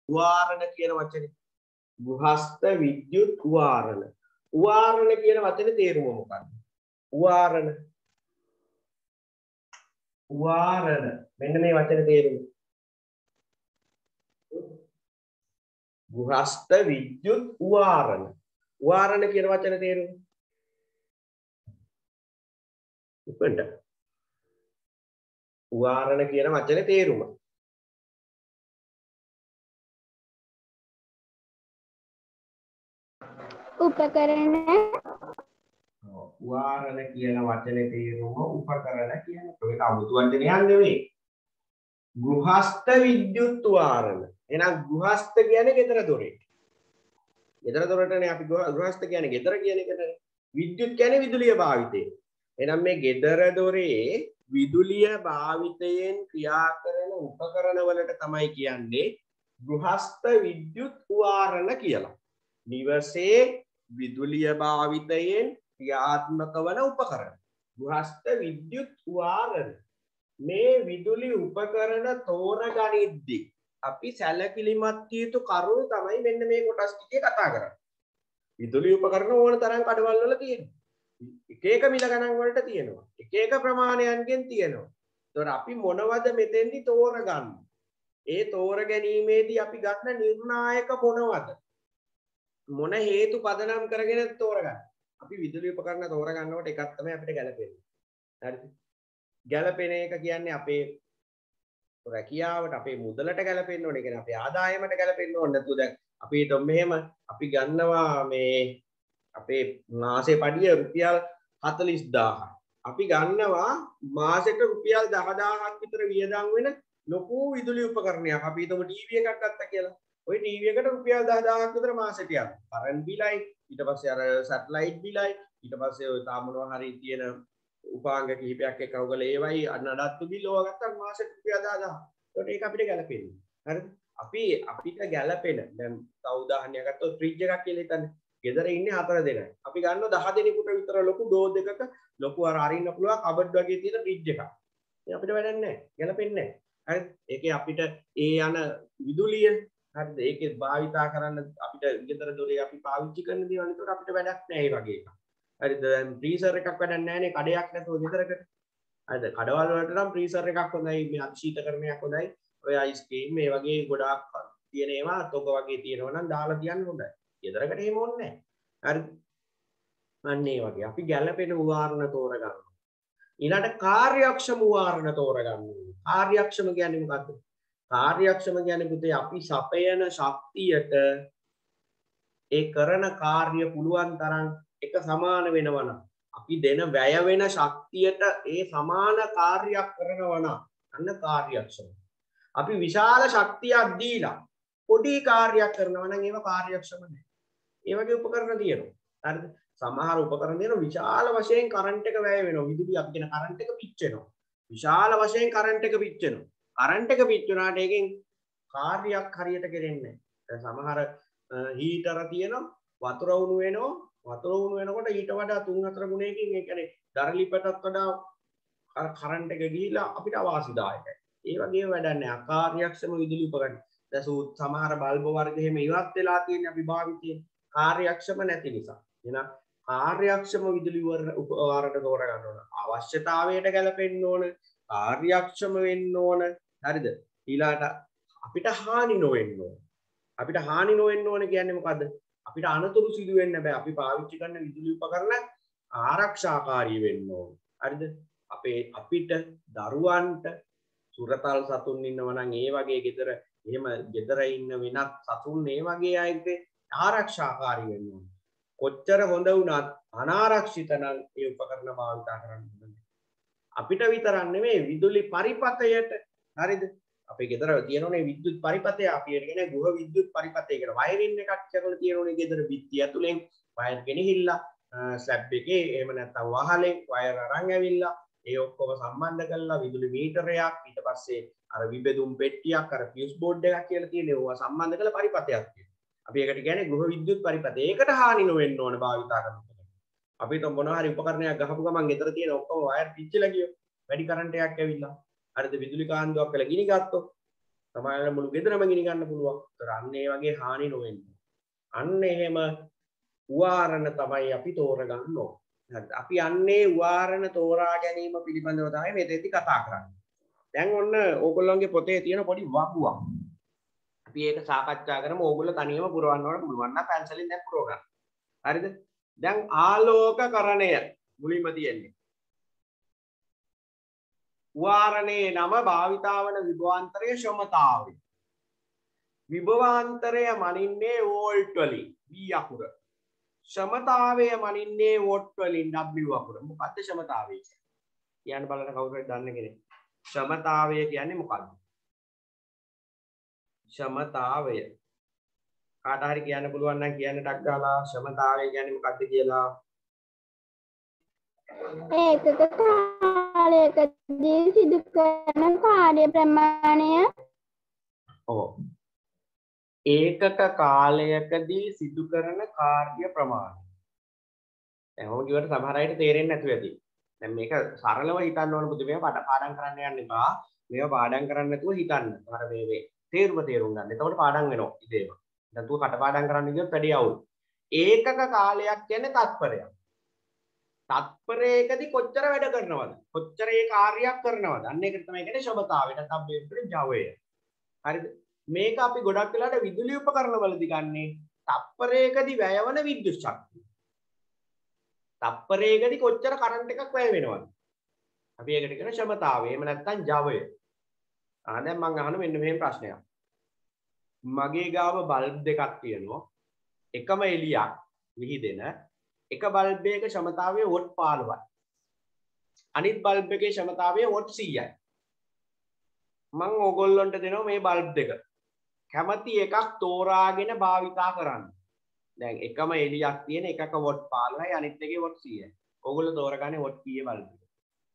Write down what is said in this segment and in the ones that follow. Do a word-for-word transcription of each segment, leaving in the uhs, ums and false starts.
උවාරණ කියන වචනේ. ගෘහස්ත විද්‍යුත් උවාරණ. උවාරණ කියන වචනේ තේරුම මොකක්ද? උවාරණ. උවාරණ. මෙන්න මේ වචනේ තේරුම. ගෘහස්ත විද්‍යුත් උවාරණ. උවාරණ කියන වචනේ තේරුම. උපෙන්ට. උවාරණ කියන වචනේ තේරුම. උපකරණ. උවාරණ කියන වචනේ තේරුම උපකරණ කියන එක. ඒක අමුතු වචනයක් නෙවෙයි. ගෘහස්ත විද්‍යුත් උවාරණ. එහෙනම් ගෘහස්ත කියන්නේ ගෙදර දොරේ. ගෙදර දොරටනේ අපි ගෘහස්ත කියන්නේ ගෙදර කියන එකනේ. විද්‍යුත් කියන්නේ විදුලිය භාවිතය. එහෙනම් මේ ගෙදර දොරේ විදුලිය භාවිතයෙන් ක්‍රියා කරන උපකරණ වලට තමයි කියන්නේ ගෘහස්ත විද්‍යුත් උවාරණ කියලා. නිවසේ විදුලිය භාවිතයෙන් ක්‍රියාත්මක වන උපකරණ. ගෘහස්ත විද්‍යුත් උවාරණ. මේ විදුලි උපකරණ තෝරගනිද්දී අපි සැලකිලිමත් යුතු කරුණු තමයි මෙන්න මේ කොටස් ටිකේ කතා කරන්නේ. විදුලි උපකරණ ඕන තරම් කඩවල් වල තියෙනවා. එක එක මිල ගණන් වලට තියෙනවා. එක එක ප්‍රමාණයන්ගෙන් තියෙනවා. ඒතකොට අපි මොනවද මෙතෙන්දි තෝරගන්නේ? ඒ තෝර ගැනීමේදී අපි ගන්න නිර්ණායක මොනවද? මොන හේතු පදනම් කරගෙන තෝරගන්න? අපි විදුලි උපකරණ තෝරගන්නකොට එකක් තමයි අපිට ගැලපෙන්නේ. හරිද? ගැලපෙන එක කියන්නේ අපේ රැකියාවට අපේ මුදලට ගැලපෙන්න ඕනේ. කියන්නේ අපේ ආදායමට ගැලපෙන්න ඕනේ. නැතුව දැන් අපි හිතමු මෙහෙම අපි ගන්නවා මේ අපේ මාසේ පඩිය රුපියල් හතළිස් දාහක්. අපි ගන්නවා මාසෙට රුපියල් දහ දාහක් විතර වියදම් වෙන ලොකු විදුලි උපකරණයක්. අපි හිතමු ටීවී එකක් ගත්තා කියලා. ওই ටීවී එකට රුපියල් දහ දාහක් විතර මාසෙට යනවා. කරන්ට් බිලයි, ඊට පස්සේ අර සැටලයිට් බිලයි, ඊට පස්සේ ඔය තා මොනවා හරි තියෙන උපාංග කිහිපයක් එක්ක ඔයගොල්ලෝ ඒවයි නඩත්තු බිල් ඕවා ගත්තා මාසෙට රුපියල් දහ දාහක්. ඒකට ඒක අපිට ගැලපෙන්නේ. හරිද? අපි අපිට ගැලපෙන දැන් තව උදාහරණයක් ගත්තොත් ෆ්‍රිජ් එකක් කියලා හිතන්න. ගෙදර ඉන්නේ හතර දෙනෙක්. අපි ගන්නවා දහ දෙනෙකුට විතර ලොකු ඩෝර් දෙකක ලොකු අර අරින්න පුළුවන් කබඩ් වගේ තියෙන ෆ්‍රිජ් එකක්. ඒ අපිට වැඩක් නැහැ. ගැලපෙන්නේ නැහැ. හරිද? ඒකේ අපිට ඒ යන විදුලිය හරිද? ඒකේ භාවිතා කරන්න අපිට ගෙදර දොරේ අපි පාවිච්චි කරන දේවල් ඒකට අපිට වැඩක් නැහැ ඒ වගේ එකක්. හරිද? දැන් ෆ්‍රීසර් එකක් වැඩක් නැහැ නේ කඩයක් නැතුව ගෙදරකට. හරිද? කඩවල් වලට නම් ෆ්‍රීසර් එකක් හොඳයි. මේ අතිශීතකරණයක් හොඳයි. ඔය අයිස් ක්‍රීම් මේ වගේ ගොඩාක් තියෙන ඒවා තොග වගේ තියෙනවා නම් දාලා තියන්න හොඳයි. ගෙදරකට එහෙම ඕනේ නැහැ. හරිද? අන්න ඒ වගේ අපි ගැළපෙන උදාහරණ තෝරගන්නවා. ඊළඟට කාර්යක්ෂම උදාහරණ තෝරගන්නවා. කාර්යක්ෂම කියන්නේ මොකක්ද? කාර්යක්ෂම කියන්නේ පුතේ අපි සපයන ශක්තියට ඒ කරන කාර්ය පුළුවන් තරම් එක සමාන වෙනවා නම් අපි දෙන වැය වෙන ශක්තියට ඒ සමාන කාර්යයක් කරනවා නම් අන්න කාර්යක්ෂම. අපි විශාල ශක්තියක් දීලා පොඩි කාර්යයක් කරනවා නම් ඒව කාර්යක්ෂම නැහැ. ඒ වගේ උපකරණ තියෙනවා. හරිද? සමහර උපකරණ තියෙනවා විශාල වශයෙන් කරන්ට් එක වැය වෙනවා. විදුලිය අපි කියන කරන්ට් එක පිච්චෙනවා. විශාල වශයෙන් කරන්ට් එක පිච්චෙනවා. කරන්ට් එක පිච්චුණාට ඒකෙන් කාර්යයක් හරියට කෙරෙන්නේ නැහැ. දැන් සමහර හීටර තියෙනවා වතුර උණු වෙනවා. වතුර උණු වෙනකොට ඊට වඩා තුන් හතර ගුණයකින් ඒ කියන්නේ දරලිපටත් වඩා අර කරන්ට් එක ගිහිලා අපිට අවාසිදායකයි. ඒ වගේ වැඩක් නැහැ. අකාර්යක්ෂම විදුලි උපකරණ. දැන් සමහර බල්බ වර්ග එහෙම ඉවත් වෙලා තියෙන අපි භාවිතයේ කාර්යක්ෂම නැති නිසා. එහෙනම් කාර්යක්ෂම විදුලි උපකරණ තෝර ගන්න ඕන. අවශ්‍යතාවයට ගැලපෙන්න ඕන. කාර්යක්ෂම වෙන්න ඕන. හරිද? ඊළාට අපිට හානි නොවෙන්න ඕන. අපිට හානි නොවෙන්න ඕන කියන්නේ මොකද්ද? අපිට අනතුරු සිදු වෙන්න බෑ. අපි පාවිච්චි කරන විදුලි උපකරණ ආරක්ෂාකාරී වෙන්න ඕන. හරිද? අපේ අපිට දරුවන්ට සුරතල් සතුන් ඉන්නවා නම් ඒ වගේ ගෙදර එහෙම ගෙදර ඉන්න වෙනත් සතුන් ඒ වගේ අයට ආරක්ෂාකාරී වෙන්න ඕන. කොච්චර හොඳ වුණත් අනාරක්ෂිත නම් ඒ උපකරණ භාවිත කරන්න බෑ. අපිට විතරක් නෙමෙයි විදුලි පරිපථයට හරිද? අපේ ගෙදර තියෙනෝනේ විද්‍යුත් පරිපථය අපි කියන්නේ ගෘහ විද්‍යුත් පරිපථය කියලා. වයරින් එකක් කියලා තියෙනෝනේ ගෙදර බිත්තිය ඇතුලෙන් වයර් ගෙනහිල්ලා ස්ලැබ් එකේ එහෙම නැත්නම් වහලේ වයර් අරන් ඇවිල්ලා ඒ ඔක්කොම සම්බන්ධ කරලා විදුලි මීටරයක් ඊට පස්සේ අර විබෙදුම් පෙට්ටියක් අර ෆියුස් බෝඩ් එකක් කියලා තියෙන ඒවා සම්බන්ධ කරලා පරිපථයක් තියෙනවා. අපි ඒකට කියන්නේ ගෘහ විද්‍යුත් පරිපථය. ඒකට හානි නොවෙන්න ඕන භාවිතා කරනකොට. අපි તો මොනවා හරි උපකරණයක් ගහපු ගමන් ගෙදර තියෙන ඔක්කොම වයර් පිච්චිලා ගියෝ. වැඩි කරන්ට් එකක් ඇවිල්ලා. හරිද? විදුලි කාන්දුවක් කියලා ගිනි ගත්තොත් සමහරවල් මුළු ගෙදරම ගිනි ගන්න පුළුවන්. ඒතර අන්න ඒ වගේ හානි නොවෙන්නේ. අන්න එහෙම උවාරණ තමයි අපි තෝරගන්න ඕන. අපි අන්නේ උවාරණ තෝරා ගැනීම පිළිබඳව තමයි මෙතෙන්දි කතා කරන්නේ. දැන් ඔන්න ඕගොල්ලන්ගේ පොතේ තියෙන පොඩි වගුවක්. අපි ඒක සාකච්ඡා කරමු. ඕගොල්ලෝ තනියම පුරවන්න ඕන පුළුවන් නම් පැන්සලෙන් දැන් පුරව ගන්න. හරිද? දැන් ආලෝකකරණය මුලින්ම තියෙන්නේ. උවාරණයේ නම භාවිතා වන විභවාන්තරයේ ක්ෂමතාවය. විභවාන්තරය මනින්නේ වෝල්ට් වලින් V අකුර. ක්ෂමතාවය මනින්නේ වොට් වලින් W අකුර. මොකක්ද ක්ෂමතාවය කියන්නේ? කියන්න බලන්න කවුරු හරි දන්න කෙනෙක්. ක්ෂමතාවය කියන්නේ මොකක්ද? ක්ෂමතාවය. කාට හරි කියන්න පුළුවන් නම් කියන්න ටක් ගාලා ක්ෂමතාවය කියන්නේ මොකක්ද කියලා. ඒකක කාලයකදී සිදු කරන කාර්ය ප්‍රමාණය. ඔව්. ඒකක කාලයකදී සිදු කරන කාර්ය ප්‍රමාණය. දැන් ඔය කිව්වට සමහර අයට තේරෙන්නේ නැතුව ඇති. දැන් මේක සරලව හිතන්න ඕන පුදු මේවා පාඩම් කරන්න යන්න එපා. මේවා පාඩම් කරන්න නැතුව හිතන්න. අර මේ මේ තේරුම තේරුම් ගන්න. එතකොට පාඩම් වෙනවා ඉතේම. නැතුව කටපාඩම් කරන්න ගියොත් වැඩි අවුල්. ඒකක කාලයක් කියන්නේ තත්පරයක්. තත්පරයකදී කොච්චර වැඩ කරනවද? කොච්චර ඒ කාර්යයක් කරනවද? අන්න ඒකට තමයි කියන්නේ ක්ෂමතාවය. නැත්නම් මේ ජවය. හරිද? මේක අපි ගොඩක් වෙලාට විදුලි උපකරණ වලදී ගන්නේ තත්පරයකදී වැයවන විද්‍යුත් ශක්තිය. තත්පරයකදී කොච්චර කරන්ට් එකක් වැය වෙනවද? අපි ඒකට කියන ක්ෂමතාවය. එහෙම නැත්නම් ජවය. ආ දැන් මම අහන මෙන්න මෙහෙම ප්‍රශ්නයක්. මගේ ගාව බල්බ් දෙකක් තියෙනවා. එකම එළියක් විහිදෙන එක බල්බ් එකක ක්ෂමතාවය වොට් පහළොවයි. අනිත් බල්බ් එකේ ක්ෂමතාවය වොට් සීයයි. මම ඕගොල්ලන්ට දෙනවා මේ බල්බ් දෙක. කැමති එකක් තෝරාගෙන භාවිතා කරන්න. දැන් එකම එළියක් තියෙන එකක වොට් පහළොවයි අනිත් එකේ වොට් සීයයි. ඕගොල්ලෝ තෝරගන්නේ වොට් කීයේ බල්බ් එක?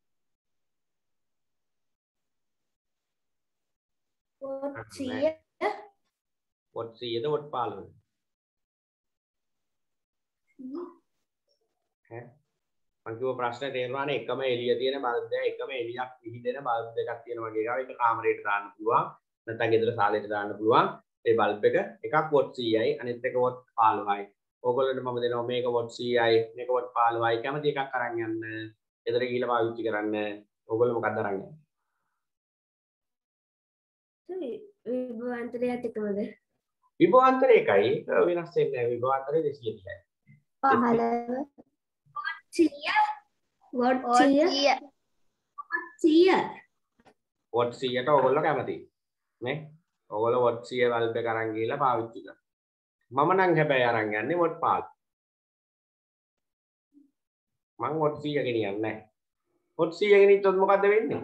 වොට් සීය. වොට් සීයද වොට් පහළොවද? ඈ මම කිව්ව ප්‍රශ්නේ තේරුණානේ එකම එළිය තියෙන බල්බ් දෙක එකම එළියක් විහිදෙන බල්බ් දෙකක් තියෙන වගේ ගාව එක කාමරේට දාන්න පුළුවන් නැත්නම් ගෙදර සාලේට දාන්න පුළුවන් ඒ බල්බ් එක එකක් වොට් සීයයි අනිත් එක වොට් පහළොවයි ඕගොල්ලන්ට මම දෙනවා මේක වොට් සීයයි මේක වොට් පහළොවයි කැමති එකක් අරන් යන්න ගෙදර ගිහිල්ලා පාවිච්චි කරන්න ඕගොල්ලෝ මොකක්ද අරන් යන්නේ විභවාන්තරයත් එකමද විභවාන්තරය එකයි වෙනස් වෙන්නේ නැහැ විභවාන්තරය දෙසිය තිහයි පහළව සීය වොට් සීය සීය වොට් සීයට ඕගොල්ලෝ කැමතියි නේ ඕගොල්ලෝ වොට් සීය බල්බ් එක අරන් ගිහලා පාවිච්චි කරනවා මම නම් හැබැයි අරන් යන්නේ වොට් පහළොව මම වොට් සීය ගෙනියන්නේ නැහැ වොට් සීය ගෙනිච්චොත් මොකද්ද වෙන්නේ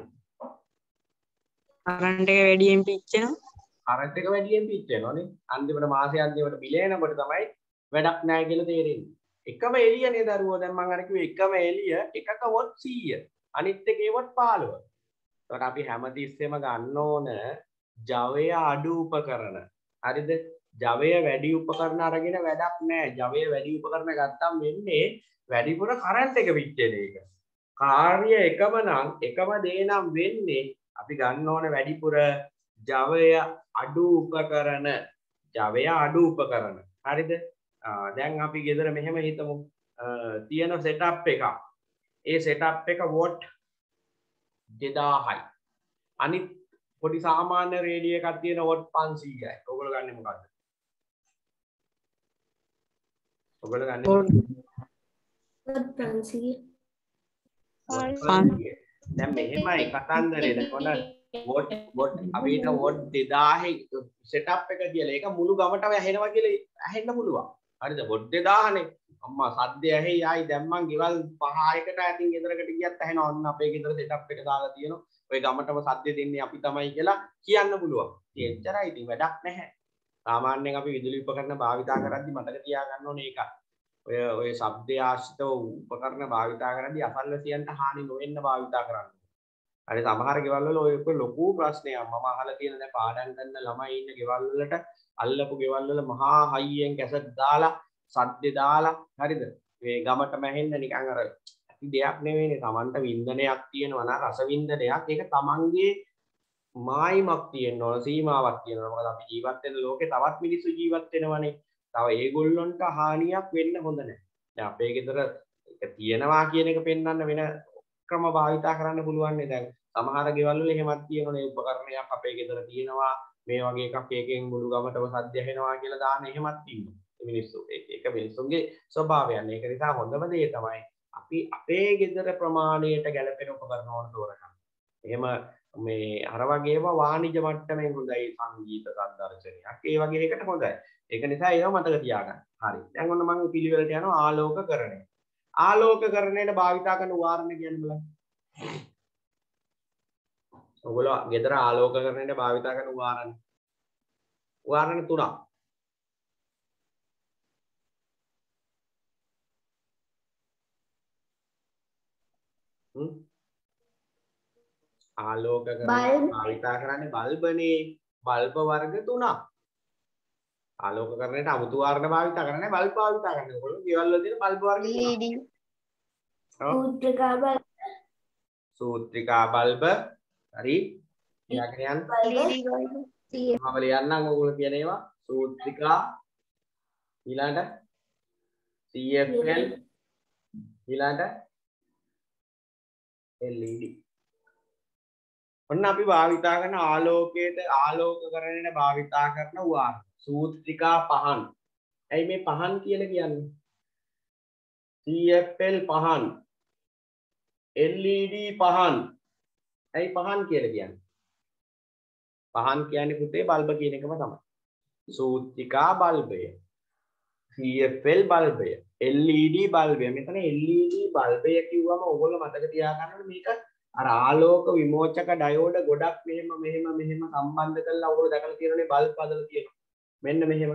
කරන්ට් එක වැඩියෙන් පිච්චෙනවා කරන්ට් එක වැඩියෙන් පිච්චෙනවානේ අන්තිමට මාසේ අන්තිමට බිල එනකොට තමයි වැඩක් නැහැ කියලා තේරෙන්නේ එකම එළියනේ දරුවෝ දැන් මම අර කිව්වේ එකම එළිය එකක වොට් සීය අනිත් එකේ වොට් පහළොව. ඒකට අපි හැමතිස්සෙම ගන්න ඕන ජවය අඩු උපකරණ. හරිද? ජවය වැඩි උපකරණ අරගෙන වැඩක් නැහැ. ජවය වැඩි උපකරණ ගත්තම් වෙන්නේ වැඩිපුර කරන්ට් එක පිච්චෙන එක. කාර්ය එකම නම් එකම දේ නම් වෙන්නේ අපි ගන්න ඕන වැඩිපුර ජවය අඩු උපකරණ. ජවය අඩු උපකරණ. හරිද? දැන් අපි ගෙදර මෙහෙම හිතමු තියෙන සෙටප් එකක් ඒ සෙටප් එක වොට් දෙදාහයි අනිත් පොඩි සාමාන්‍ය රේඩියෝ එකක් තියෙන වොට් පන්සීයයි ඔයගොල්ලෝ ගන්නෙ මොකද්ද ඔයගොල්ලෝ ගන්නෙ වොට් පන්සීය දැන් මෙහෙමයි කතන්දරේ දැන් වොට් වොට් අපි හිත වොට් දෙදාහයි සෙටප් එක කියලා ඒක මුළු ගමටම ඇහෙනවා කියලා ඇහෙන්න පුළුවන් හරිද වොට් දෙදාහනේ අම්මා සද්දය ඇහි ආයි දැන් මං ගෙවල් පහ හයකට ඇතින් ගෙදරකට ගියත් ඇහෙනවා ඔන්න අපේ ගෙදර සෙටප් එක දාලා තියෙනවා ඔය ගමටම සද්ද දෙන්නේ අපි තමයි කියලා කියන්න පුළුවන් ඒ එච්චරයි ඉතින් වැඩක් නැහැ සාමාන්‍යයෙන් අපි විදුලි උපකරණ භාවිතා කරද්දි මතක තියාගන්න ඕනේ ඒක ඔය ඔය ශබ්ද ආශ්‍රිත උපකරණ භාවිතා කරද්දි අසල්වැසියන්ට හානි නොවෙන්න භාවිතා කරන්න හරි සමහර ගෙවල් වල ඔය ලොකු ප්‍රශ්නයක් මම අහලා තියෙන දැන් පාඩම් කරන ළමයි ඉන්න ගෙවල් වලට අල්ලපු ගෙවල් වල මහා හයියෙන් කැසට් දාලා සද්ද දාලා හරිද මේ ගමටම ඇහෙන්න නිකන් අර ඇති දෙයක් නෙවෙයිනේ Tamanට වින්දනයක් තියෙනවා නා රස වින්දනයක් ඒක Tamanගේ මායිමක් තියෙන්න ඕන සීමාවක් තියෙනවා. මොකද අපි ජීවත් වෙන ලෝකේ තවත් මිනිස්සු ජීවත් වෙනවනේ. තව ඒගොල්ලොන්ට හානියක් වෙන්න හොඳ නැහැ. දැන් අපේ ගෙදර ඒක තියෙනවා කියන එක පෙන්වන්න වෙන ක්‍රම භාවිතා කරන්න පුළුවන් නේ. දැන් සමහර ගෙවල් වල එහෙමත් තියෙනනේ උපකරණයක් අපේ ගෙදර තියෙනවා. මේ වගේ එකක් එකෙන් මුළු ගමටම සද්ද ඇහෙනවා කියලා දාන්න එහෙමත් ඉන්නවා. මිනිස්සු ඒක මිනිස්සුන්ගේ ස්වභාවයන්. ඒක නිසා හොඳම දේ තමයි අපි අපේ ගෙදර ප්‍රමාණයට ගැලපෙන උපකරණ ඕන තෝරගන්න. එහෙම මේ අර වගේම වාණිජ මට්ටමෙන් හොඳයි සංගීත සංදර්ශනයක්. ඒ වගේ එකට හොඳයි. ඒක නිසා ඒව මතක තියාගන්න. හරි. දැන් ඔන්න මම පිළිවෙලට යනවා ආලෝකකරණය. ආලෝකකරණයට භාවිතා කරන උදාහරණ කියන්න බලන්න. ඔයගොල්ලෝ ගෙදර ආලෝකකරණයට භාවිතා කරන උදාහරණ. උදාහරණ තුනක්. හ්ම් ආලෝකකරණයට භාවිතා කරන්නේ බල්බනේ. බල්බ වර්ග තුනක්. ආලෝකකරණයට අමුතු වාරණ භාවිතා කරන්නේ බල්බ භාවිතා කරන්නේ. ඔයගොල්ලෝ ගෙවල් වල තියෙන බල්බ වර්ග L E D සූත්‍රිකා බල්බ සූත්‍රිකා බල්බ හරි ඊළඟට යන්න මම ලියන්නම් ඔයගොල්ලෝ කියන ඒවා සූත්‍රිකා ඊළඟට C F L ඊළඟට L E D ඔන්න අපි භාවිතා කරන ආලෝකයට ආලෝකකරණයට භාවිතා කරන උදාහරණ සූත්‍රිකා පහන්. ඇයි මේ පහන් කියලා කියන්නේ? C F L පහන් L E D පහන්. ඇයි පහන් කියලා කියන්නේ? පහන් කියන්නේ පුතේ බල්බ කියන එකම තමයි. සූත්‍රිකා බල්බය, C F L බල්බය, L E D බල්බය. මෙතන L E D බල්බය කිව්වම ඔයගොල්ලෝ මතක තියාගන්න ඕනේ මේක අර ආලෝක විමෝචක ඩයෝඩ ගොඩක් මෙහෙම මෙහෙම මෙහෙම සම්බන්ධ කරලා ඔයගොල්ලෝ දැකලා තියෙනනේ බල්බ් හදලා තියෙනවා. මෙන්න මෙහෙම.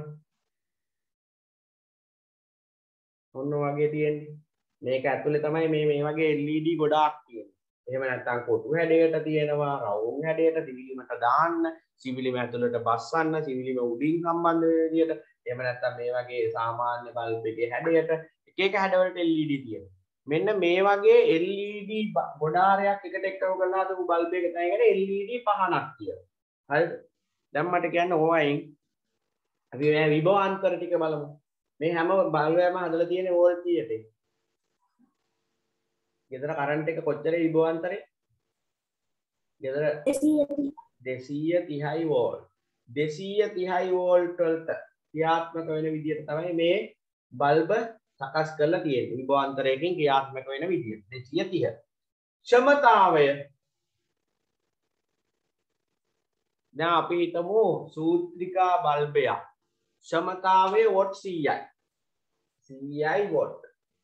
ඔන්න වගේ තියෙන්නේ. මේක ඇතුලේ තමයි මේ මේ වගේ L E D ගොඩාක් තියෙන්නේ. එහෙම නැත්නම් කොටු හැඩයට තියෙනවා, රවුම් හැඩයට සිවිලිමට දාන්න, සිවිලිම ඇතුලට බස්සන්න, සිවිලිම උඩින් සම්බන්ධ වෙන විදියට. එහෙම නැත්නම් මේ වගේ සාමාන්‍ය බල්බ් එකේ හැඩයට එක එක හැඩවලට L E D තියෙනවා. මෙන්න මේ වගේ L E D ගොඩාරයක් එකට එක්කව කරලා හදපු බල්බ් එක තමයි කියන්නේ L E D පහනක් කියලා. හරිද? දැන් මට කියන්න ඕවයින් අපි මේ විභවාන්තර ටික බලමු. මේ හැම බල්බයක්ම හදලා තියෙන්නේ වෝල්ට් කීයටද? ගෙදර කරන්ට් එක කොච්චර විභවාන්තරේ? ගෙදර දෙසිය තිහයි වෝල්ට්. දෙසිය තිහයි වෝල්ට් වලට ක්‍රියාත්මක වෙන විදිහට තමයි මේ බල්බ සකස් කරලා තියෙන්නේ. විභවාන්තරයකින් ක්‍රියාත්මක වෙන විදිහට. දෙසිය තිහ. ක්ෂමතාවය දැන් අපි හිතමු සූත්‍රිකා බල්බයක්. ක්ෂමතාවය වොට් සීයයි. සීයයි වොට්.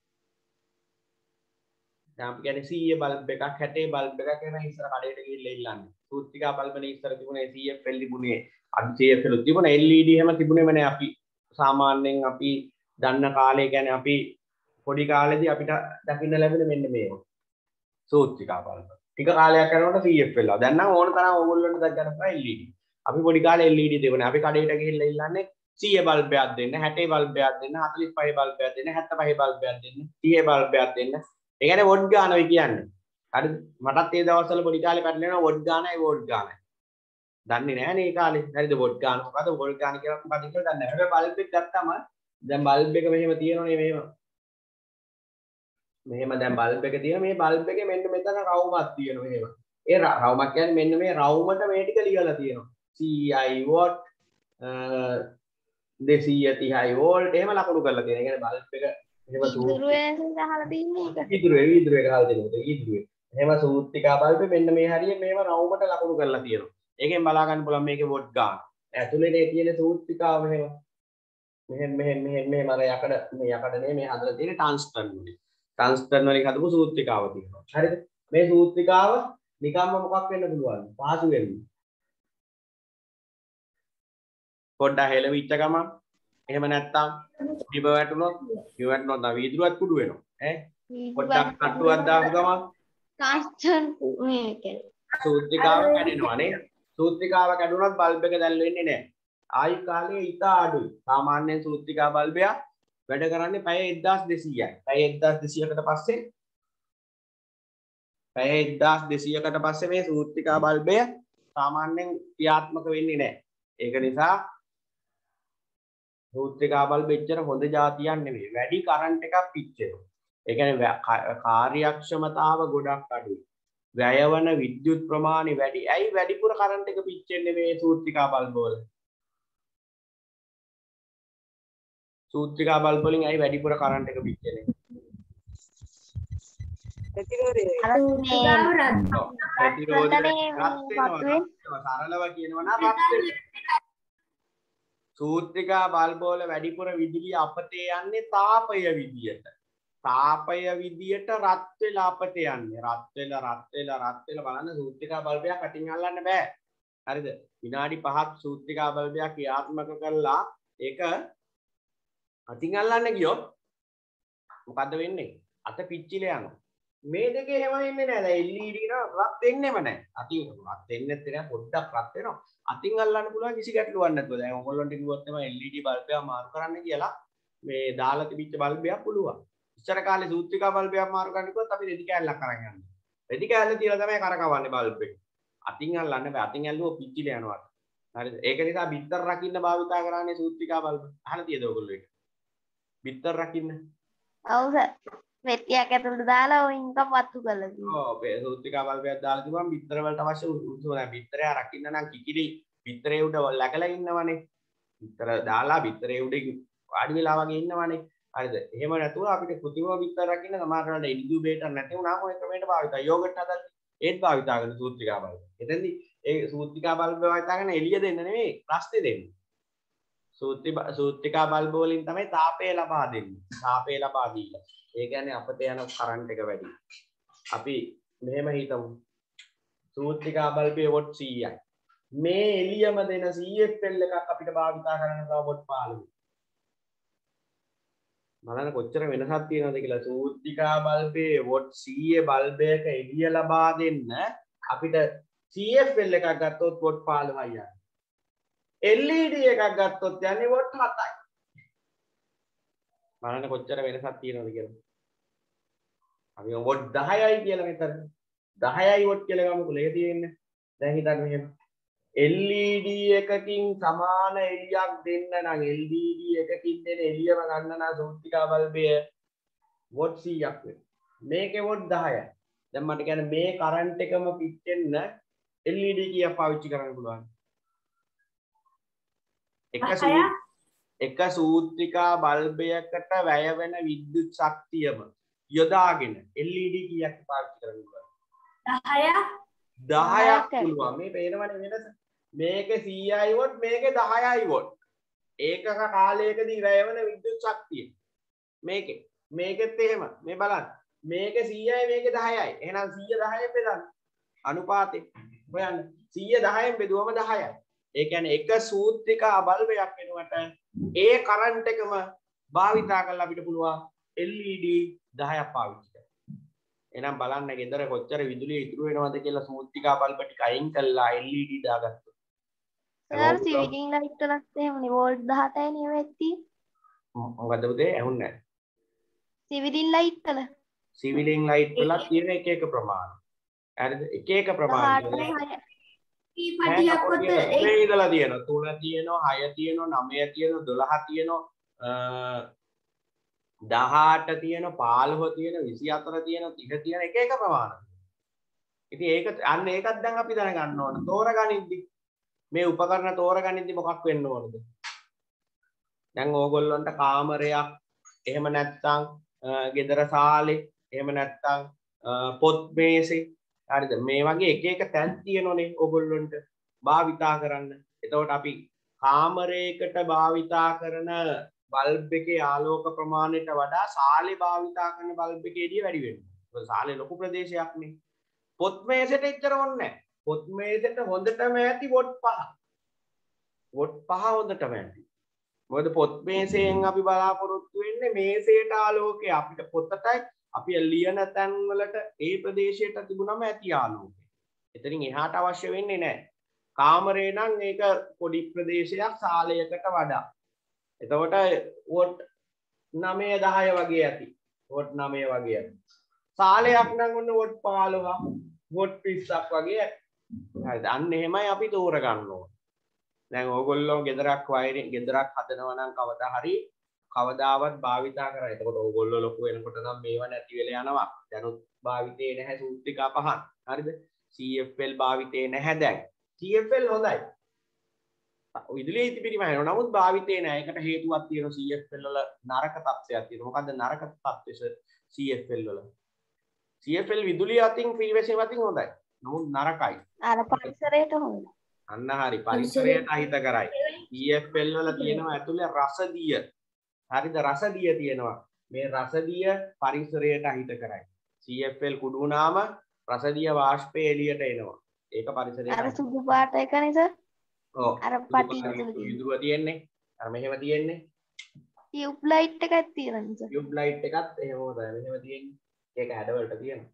දැන් අපි කියන්නේ සීය බල්බ් එකක් හැටේ බල්බ් එකක් වෙන ඉස්සර කඩේට ගිහිල්ලා ඉල්ලන්නේ. සූත්‍රිකා බල්බනේ ඉස්සර තිබුණේ C F L තිබුණේ අද C F L තිබුණා L E D හැම තිබුණේම නෑ. අපි සාමාන්‍යයෙන් අපි දන්න කාලේ කියන්නේ අපි පොඩි කාලේදී අපිට දකින්න ලැබෙන මෙන්න මේවා. සූත්‍රිකා බල්බ. ටික කාලයක් යනකොට C F L. දැන් නම් ඕන තරම් ඕගොල්ලන්ට දැක් ගන්න පුළුවන් L E D. අපි පොඩි කාලේ L E D තිබුණේ. අපි කඩේට ගිහිල්ලා ඉල්ලන්නේ සීය බල්බයක් දෙන්න, හැටේ බල්බයක් දෙන්න, හතළිස් පහේ බල්බයක් දෙන්න, හැත්තෑ පහේ බල්බයක් දෙන්න, තිහේ බල්බයක් දෙන්න. ඒ කියන්නේ වොට් ගාන වෙයි කියන්නේ. හරිද? මටත් ඒ දවස්වල පොඩි කාලේ පැටලෙනවා වොට් ගානයි වෝල්ට් ගානයි. දන්නේ නැහැ නේ ඒ කාලේ. හරිද? වොට් ගාන මොකද? වෝල්ට් ගාන කියලා මොකද කියලා දන්නේ නැහැ. හැබැයි බල්බ් එක ගත්තාම දැන් බල්බ් එක මෙහෙම තියෙනවනේ මෙහෙම. මෙහෙම දැන් බල්බ් එක තියෙන මේ බල්බ් එකේ මෙන්න මෙතන රවුමක් තියෙනවා මෙහෙම. ඒ රවුමක් කියන්නේ මෙන්න මේ රවුමට මේ ටික ලියලා තියෙනවා. C I වොට් දෙසිය තිහයි වෝල්ට් එහෙම ලකුණු කරලා තියෙනවා. ඒ කියන්නේ බල්බ් එක එහෙම ඉදුරුවේ ගහලා තින්නේ ඒක. ඉදුරුවේ ඉදුරුවේ ගහලා තියෙනවා. ඉදුරුවේ. එහෙම සූත්‍රිකා බල්බේ මෙන්න මේ හරිය මේව රවුමට ලකුණු කරලා තියෙනවා. ඒකෙන් බලා ගන්න පුළුවන් මේකේ වොට් ගාන. ඇතුලේ තියෙන සූත්‍රිකාව මෙහෙම. මෙහෙම මෙහෙම මෙහෙම මෙහෙම අර යකඩ මේ යකඩ නේ මේ හදලා තියෙන ටන්ස්ටන් වලින්. ටන්ස්ටන් වලින් හදපු සූත්‍රිකාව තියෙනවා. හරිද? මේ සූත්‍රිකාව නිකම්ම මොකක් වෙන්න පුළුවන්? පහසු වෙන්න. පොඩ්ඩක් හෙලවිච්ච ගමන් එහෙම නැත්තම් බිම වැටුනොත් බිම වැටුනොත් නම් වීදුරුවක් කුඩු වෙනවා. ඈ පොඩ්ඩක් කට්ටුවක් දාපු ගමන් ටන්ස්ටන් මේක සූත්‍රිකාව කැඩෙනවා නේ. සූත්‍රිකාව කැඩුනොත් බල්බ් එක දැල් වෙන්නේ නැහැ. ආයු කාලය ඉතා අඩුයි. සාමාන්‍යයෙන් සූත්‍රිකා බල්බයක් වැඩ කරන්නේ පැය එක්දාස් දෙසීයයි. පැය එක්දාස් දෙසීයකට පස්සේ පැය එක්දාස් දෙසීයකට පස්සේ මේ සූත්‍රිකා බල්බය සාමාන්‍යයෙන් ක්‍රියාත්මක වෙන්නේ නැහැ. ඒක නිසා සූත්‍රිකා බල්බ එච්චර හොඳ જાතියක් නෙවෙයි. වැඩි කරන්ට් එකක් පිච්චෙනවා. ඒ කියන්නේ කාර්යක්ෂමතාව ගොඩක් අඩුයි. වැයවන විද්‍යුත් ප්‍රමාණය වැඩි. ඇයි වැඩිපුර කරන්ට් එක පිච්චෙන්නේ මේ සූත්‍රිකා බල්බ වල? සූත්‍රිකා බල්බ වලින් ඇයි වැඩිපුර කරන්ට් එක පිච්චෙන්නේ? ප්‍රතිරෝධය සරලව කියනවා නම් රත් වෙනවා. සූත්‍රිකා බල්බ වල වැඩිපුර විදුලිය අපතේ යන්නේ තාපය විදියට. තාපය විදියට රත් වෙලා අපතේ යන්නේ. රත් වෙලා රත් වෙලා රත් වෙලා බලන්න සූත්‍රිකා බල්බයක් අටින් අල්ලන්න බෑ. හරිද? විනාඩි පහක් සූත්‍රිකා බල්බයක් ක්‍රියාත්මක කරලා ඒක අතින් අල්ලන්න ගියොත් මොකද්ද වෙන්නේ? අත පිච්චිලා යනවා. මේ දෙකේ හැම වෙන්නේ නැහැ. දැන් L E D න රත් වෙන්නේම නැහැ. අතින් රත් වෙන්නේ නැහැ පොඩ්ඩක් රත් වෙනවා. අතින් අල්ලන්න පුළුවන් කිසි ගැටලුවක් නැතුව. දැන් ඔයගොල්ලන්ට කිව්වොත් තමයි L E D බල්බයක් මාරු කරන්න කියලා මේ දාලා තිබිච්ච බල්බයක් පුළුවන්. ඉස්සර කාලේ සූත්‍රිකා බල්බයක් මාරු කරන්න කිව්වොත් අපි රෙදි කෑල්ලක් අරන් යන්නේ. රෙදි කෑල්ල තියලා තමයි කරකවන්නේ බල්බ් එක. අතින් අල්ලන්න බෑ. අතින් ඇල්ලුවොත් පිච්චිලා යනවා. හරිද? ඒක නිසා බිත්තර රකින්න භාවිතා කරන්නේ සූත්‍රිකා බල්බ. අහලා තියෙද ඔයගොල්ලෝ ඒක? බිත්තර රකින්න. ඔව් සර්. මෙට්ටියක් ඇතුළට දාලා ඔයින් කපත්තු කරලා තියෙනවා. ඔව් මේ සූත්‍රිකා බල්බයක් දාලා තිබුවම බිත්තර වලට අවශ්‍ය උණුසුම නැහැ. බිත්තරය රකින්න නම් කිකිලි බිත්තරේ උඩ läගලා ඉන්නවනේ. බිත්තර දාලා බිත්තරේ උඩ වාඩි වෙලා වගේ ඉන්නවනේ. හරිද? එහෙම නැතුව අපිට කෘතිම බිත්තර රකින්න සමහර වෙලාවට ඉන්කියුබේටර් නැති වුණාම ඔය ක්‍රමයට භාවිතා. යෝගට් හදන්න ඒත් භාවිතා කරන සූත්‍රිකා බල්බ. එතෙන්දී ඒ සූත්‍රිකා බල්බ භාවිතා කරන එළිය දෙන්න නෙමෙයි ප්‍රස්තේ දෙන්නේ. සූත්‍රි සූත්‍රිකා බල්බ වලින් තමයි තාපය ලබා දෙන්නේ. තාපය ලබා දීලා. ඒ කියන්නේ අපිට යන කරන්ට් එක වැඩි. අපි මෙහෙම හිතමු. සූත්‍රිකා බල්බේ වොට් සීයයි. මේ එළියම දෙන C F L එකක් අපිට භාවිතා කරන්න තව වොට් පහළොව. බලන්න කොච්චර වෙනසක් තියෙනවද කියලා. සූත්‍රිකා බල්බේ වොට් සීය බල්බයක එළිය ලබා දෙන්න අපිට C F L එකක් ගත්තොත් වොට් පහළොවයි යන්නේ. L E D එකක් ගත්තොත් යන්නේ වොට් හතයි. බලන්න කොච්චර වෙනසක් තියෙනවද කියලා. අපි වොට් දහයයි කියලා මෙතන. දහයයි වොට් කියලා ගමුකෝ. ඒක තියෙන්නේ. දැන් හිතන්න මෙහෙම. L E D එකකින් සමාන එළියක් දෙන්න නම් L E D එකකින් දෙන එළියම ගන්න නම් සූත්‍රිකා බල්බය වොට් සීයක් වෙනවා. මේකේ වොට් දහයයි. දැන් මට කියන්නේ මේ කරන්ට් එකම පිටෙන්න L E D කීයක් පාවිච්චි කරන්න පුළුවන්? එක සූත්‍රිකා බල්බයකට වැය වෙන විද්‍යුත් ශක්තියම යොදාගෙන L E D කීයක් පාවිච්චි කරන්න පුළුවන්? දහයක්. දහයක් පුළුවන්. මේ පේනවනේ වෙනස. මේකේ සීයයි වොට් මේකේ දහයයි වොට්. ඒකක කාලයකදී වැය වෙන විද්‍යුත් ශක්තිය. මේකේ මේකෙත් එහෙම. මේ බලන්න. මේකේ සීයයි මේකේ දහයයි. එහෙනම් සීය දහයෙන් බෙදන්න. අනුපාතේ. හොයන්න. සීය දහයෙන් බෙදුවම දහයයි. ඒ කියන්නේ එක සූත්‍රිකා බල්බයක් වෙනුවට ඒ කරන්ට් එකම භාවිතා කරලා අපිට පුළුවන් L E D දහයක් පාවිච්චි කරන්න. එහෙනම් බලන්න ගෙදර කොච්චර විදුලිය ඉතුරු වෙනවද කියලා සූත්‍රිකා බල්බ ටික අයින් කළා L E D දාගත්තොත්. සර් සිවිලින් ලයිට් වලත් එහෙමනේ වෝල්ට් දහසයි නේ වෙtti. මොකද පුතේ ඇහුන්නේ නැහැ. සිවිලින් ලයිට් වල. සිවිලින් ලයිට් වල තියෙන එක එක ප්‍රමාණ. හරිද? එක එක ප්‍රමාණ. පටියක් කොට මේ ඉඳලා තියෙනවා තුන තියෙනවා හය තියෙනවා නවය තියෙනවා දොළහ තියෙනවා දහඅට තියෙනවා පහළොව තියෙනවා විසිහතර තියෙනවා තිහ තියෙන එක එක ප්‍රමාණ. ඉතින් ඒක අන්න ඒකත් දැන් අපි දැනගන්න ඕන. තෝරගනිද්දි මේ උපකරණ තෝරගනිද්දි මොකක් වෙන්න ඕනද? දැන් ඕගොල්ලන්ට කාමරයක් එහෙම නැත්නම් ගෙදර සාලේ එහෙම නැත්නම් පොත් මේසේ හරිද මේ වගේ එක එක තැන් තියෙනෝනේ ඔයගොල්ලන්ට භාවිතා කරන්න. එතකොට අපි කාමරයකට භාවිතා කරන බල්බ් එකේ ආලෝක ප්‍රමාණයට වඩා සාලේ භාවිතා කරන බල්බ් එකේ එළිය වැඩි වෙනවා. මොකද සාලේ ලොකු ප්‍රදේශයක් නේ. පොත් මේසෙට එච්චර ඕනේ නැහැ. පොත් මේසෙට හොඳටම ඇති වොට් පහ. වොට් පහ හොඳටම ඇති. මොකද පොත් මේසයෙන් අපි බලාපොරොත්තු වෙන්නේ මේසයට ආලෝකය අපිට පොතටයි අපි ලියන තැන් වලට ඒ ප්‍රදේශයට තිබුණම ඇති ආලෝකය. එතනින් එහාට අවශ්‍ය වෙන්නේ නැහැ. කාමරේ නම් ඒක පොඩි ප්‍රදේශයක් සාලයකට වඩා. එතකොට වොට් නවය දහය වගේ ඇති. වොට් නවය වගේ ඇති. සාලයක් නම් ඔන්න වොට් පහළොව වොට් විස්සක් වගේ ඇති. හරිද? අන්න එහෙමයි අපි තෝරගන්න ඕන. දැන් ඕගොල්ලෝ ගෙදරක් වයරින් ගෙදරක් හදනවා නම් කවදා හරි කවදාවත් භාවිතා කරා. එතකොට ඕගොල්ලෝ ලොකු වෙනකොට නම් මේවා නැති වෙලා යනවා. දැනුත් භාවිතේ නැහැ සූත්‍රිකා පහන්. හරිද? C F L භාවිතේ නැහැ දැන්. C F L හොඳයි. විදුලිය ඉතිපිරිම හැරෙනවා. නමුත් භාවිතේ නැහැ. ඒකට හේතුවක් තියෙනවා C F L වල නරක තත්ත්වයක් තියෙනවා. මොකද්ද නරක තත්ත්වය C F L වල? C F L විදුලිය අතින් ෆ්‍රීවෙසින් අතින් හොඳයි. නමුත් නරකයි. අර පරිසරයට හොඳයි. අන්න හරි පරිසරයට අහිත කරයි. C F L වල තියෙනවා ඇතුලේ රසදිය. හරිද? රසදිය තියෙනවා. මේ රසදිය පරිසරයට අහිත කරයි. C F L කුඩු වුණාම රසදිය වාෂ්පය එළියට එනවා. ඒක පරිසරයට අර සුදු පාට එකනේ සර්. ඔව්. අර පටි විදුරුව තියෙන්නේ. අර මෙහෙම තියෙන්නේ. ටියුබ් ලයිට් එකක් තියෙනවා සර්. ටියුබ් ලයිට් එකත් එහෙම තමයි. මෙහෙම තියෙන්නේ. ඒක හැඩවලට තියෙනවා.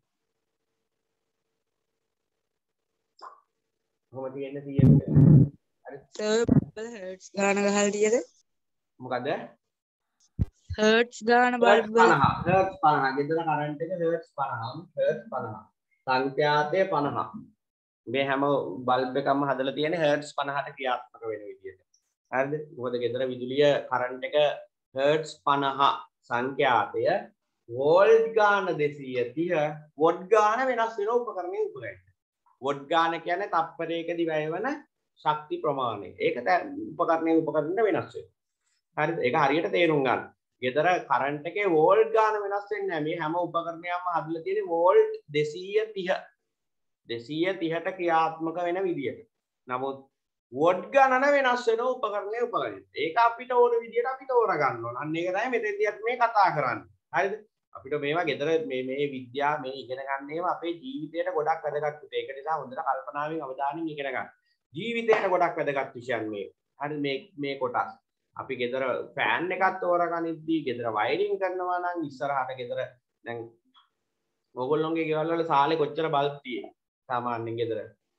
කොහොමද තියෙන්නේ C F L? හරි. සර් බල්බ් හර්ට්ස් ගාන ගහලා තියද? මොකද? හර්ට්ස් ගාන බල්බ් පනහ හර්ට්ස් පනහ ගෙදර කරන්ට් එක හර්ට්ස් පනහම හර්ට්ස් පනහ සංඛ්‍යාතය පනහ මේ හැම බල්බ් එකක්ම හදලා තියෙන්නේ හර්ට්ස් පනහට ක්‍රියාත්මක වෙන විදිහට හරිද මොකද ගෙදර විදුලිය කරන්ට් එක හර්ට්ස් පනහ සංඛ්‍යාතය වෝල්ට් ගාන දෙසිය තිහ වොට් ගාන වෙනස් වෙන උපකරණයේ උපකරණය වොට් ගාන කියන්නේ තප්පරයකදී වැය වෙන ශක්ති ප්‍රමාණය ඒක උපකරණයේ උපකරණයට වෙනස් වෙනවා හරිද ඒක හරියට තේරුම් ගන්න ගෙදර කරන්ට් එකේ වෝල්ට් ගාන වෙනස් වෙන්නේ නැහැ. මේ හැම උපකරණයක්ම හදලා තියෙන්නේ වෝල්ට් දෙසිය තිහ. දෙසිය තිහට ක්‍රියාත්මක වෙන විදියට. නමුත් වොට් ගණන වෙනස් වෙන උපකරණයේ උපකරණය. ඒක අපිට ඕන විදියට අපි තෝරා ගන්න ඕන. අන්න ඒක තමයි මෙතෙන්දී අපි මේ කතා කරන්නේ. හරිද? අපිට මේවා ගෙදර මේ මේ විද්‍යාව මේ ඉගෙන ගන්න ඒවා අපේ ජීවිතයට ගොඩක් වැදගත්. ඒක නිසා හොඳට කල්පනාවෙන් අවධානයෙන් ඉගෙන ගන්න. ජීවිතයට ගොඩක් වැදගත් විෂයන් මේ. හරි මේ මේ කොටස්. අපි ගෙදර ෆෑන් එකක් තෝරගනිද්දී ගෙදර වයරින් කරනවා නම් ඉස්සරහට ගෙදර දැන් ඕගොල්ලෝගේ ගෙවල් වල සාලේ කොච්චර බල්බ් තියෙන්නේ සාමාන්‍යයෙන් ගෙදර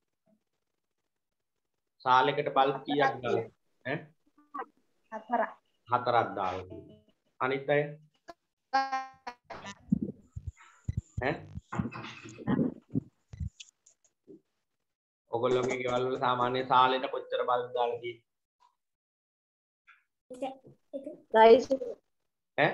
සාලෙකට බල්බ් කීයක් දාලා ඈ හතරක් හතරක් දාලා තියෙනවා අනිත් අය ඈ ඕගොල්ලෝගේ ගෙවල් වල සාමාන්‍ය සාලෙට කොච්චර බල්බ් දාලා තියෙන්නේ රයිස් ඈ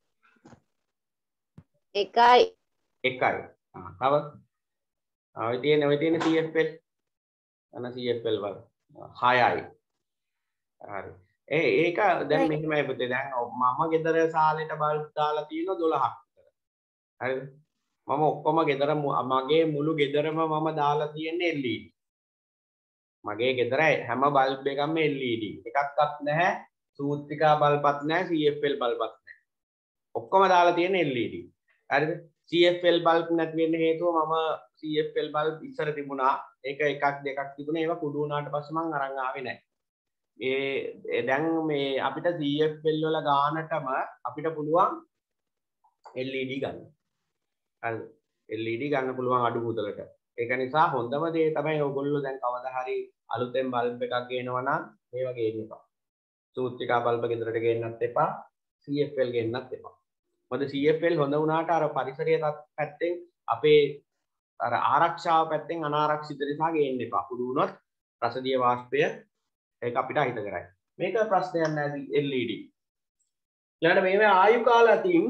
එකයි එකයි ආ තව ආ ඔය තියෙන ඔය තියෙන C F L අන C F L වල හයයි හරි ඒ ඒක දැන් මෙහෙමයි පුතේ දැන් මම ගෙදර සාලෙට බල්බ් දාලා තියෙනවා දොළහක් විතර හරිද මම ඔක්කොම ගෙදර මගේ මුළු ගෙදරම මම දාලා තියෙන්නේ L E D මගේ ගෙදර හැම බල්බ් එකක්ම L E D එකක්වත් නැහැ සූත්‍රිකා බල්බත් නැහැ C F L බල්බත් නැහැ ඔක්කොම දාලා තියෙන්නේ L E D හරිද C F L බල්බ් නැති වෙන්න හේතුව මම C F L බල්බ් ඉස්සර තිබුණා ඒක එකක් දෙකක් තිබුණා ඒවා කුඩු වුණාට පස්සේ මම අරන් ආවේ නැහැ ඒ දැන් මේ අපිට C F L වල ගානටම අපිට පුළුවන් L E D ගන්න හරිද L E D ගන්න පුළුවන් අඩු මුදලට ඒක නිසා හොඳම දේ තමයි ඔයගොල්ලෝ දැන් කවදා හරි අලුතෙන් බල්බ් එකක් ගේනවා නම් මේ වගේ ගේන්න එපා සූත්‍රිකා බල්බ ගෙදරට ගේන්නත් එපා C F L ගේන්නත් එපා මොකද C F L හොඳ වුණාට අර පරිසරයේ පැත්තෙන් අපේ අර ආරක්ෂාව පැත්තෙන් අනාරක්ෂිත නිසා ගේන්න එපා කුඩු වුණොත් රසදිය වාෂ්පය ඒක අපිට අහිත කරයි මේක ප්‍රශ්නයක් නෑ L E D ඊළඟට මේවා ආයු කාල අතින්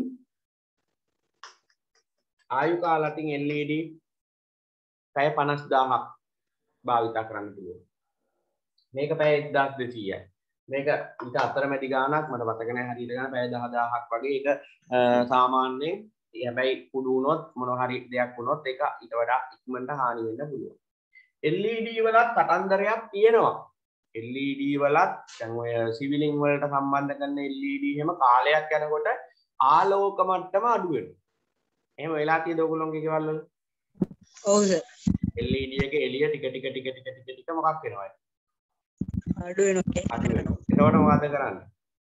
ආයු කාල අතින් L E D පැය පනස් දාහක් භාවිත කරන්න පුළුවන් මේක පැය එක්දාස් දෙසීයයි මේක ඊට අතරමැදි ගානක් මට මතක නැහැ හරියට ගන්න පැය දහ දාහක් වගේ ඒක සාමාන්‍යයෙන් හැබැයි කුඩු වුණොත් මොන හරි දෙයක් වුණොත් ඒක ඊට වඩා ඉක්මනට හානි වෙන්න පුළුවන් L E D වලත් කතන්දරයක් තියෙනවා L E D වලත් දැන් ඔය සිවිලින් වලට සම්බන්ධ කරන L E D එහෙම කාලයක් යනකොට ආලෝක මට්ටම අඩු වෙනවා එහෙම වෙලා තියෙද ඔයගොල්ලෝගේ ගෙවල් වල ඔව් සර් L E D එකේ එළිය ටික ටික ටික ටික ටික ටික මොකක් වෙනවද අඩු වෙනවා අඩු වෙනවා එතකොට මොකද කරන්නේ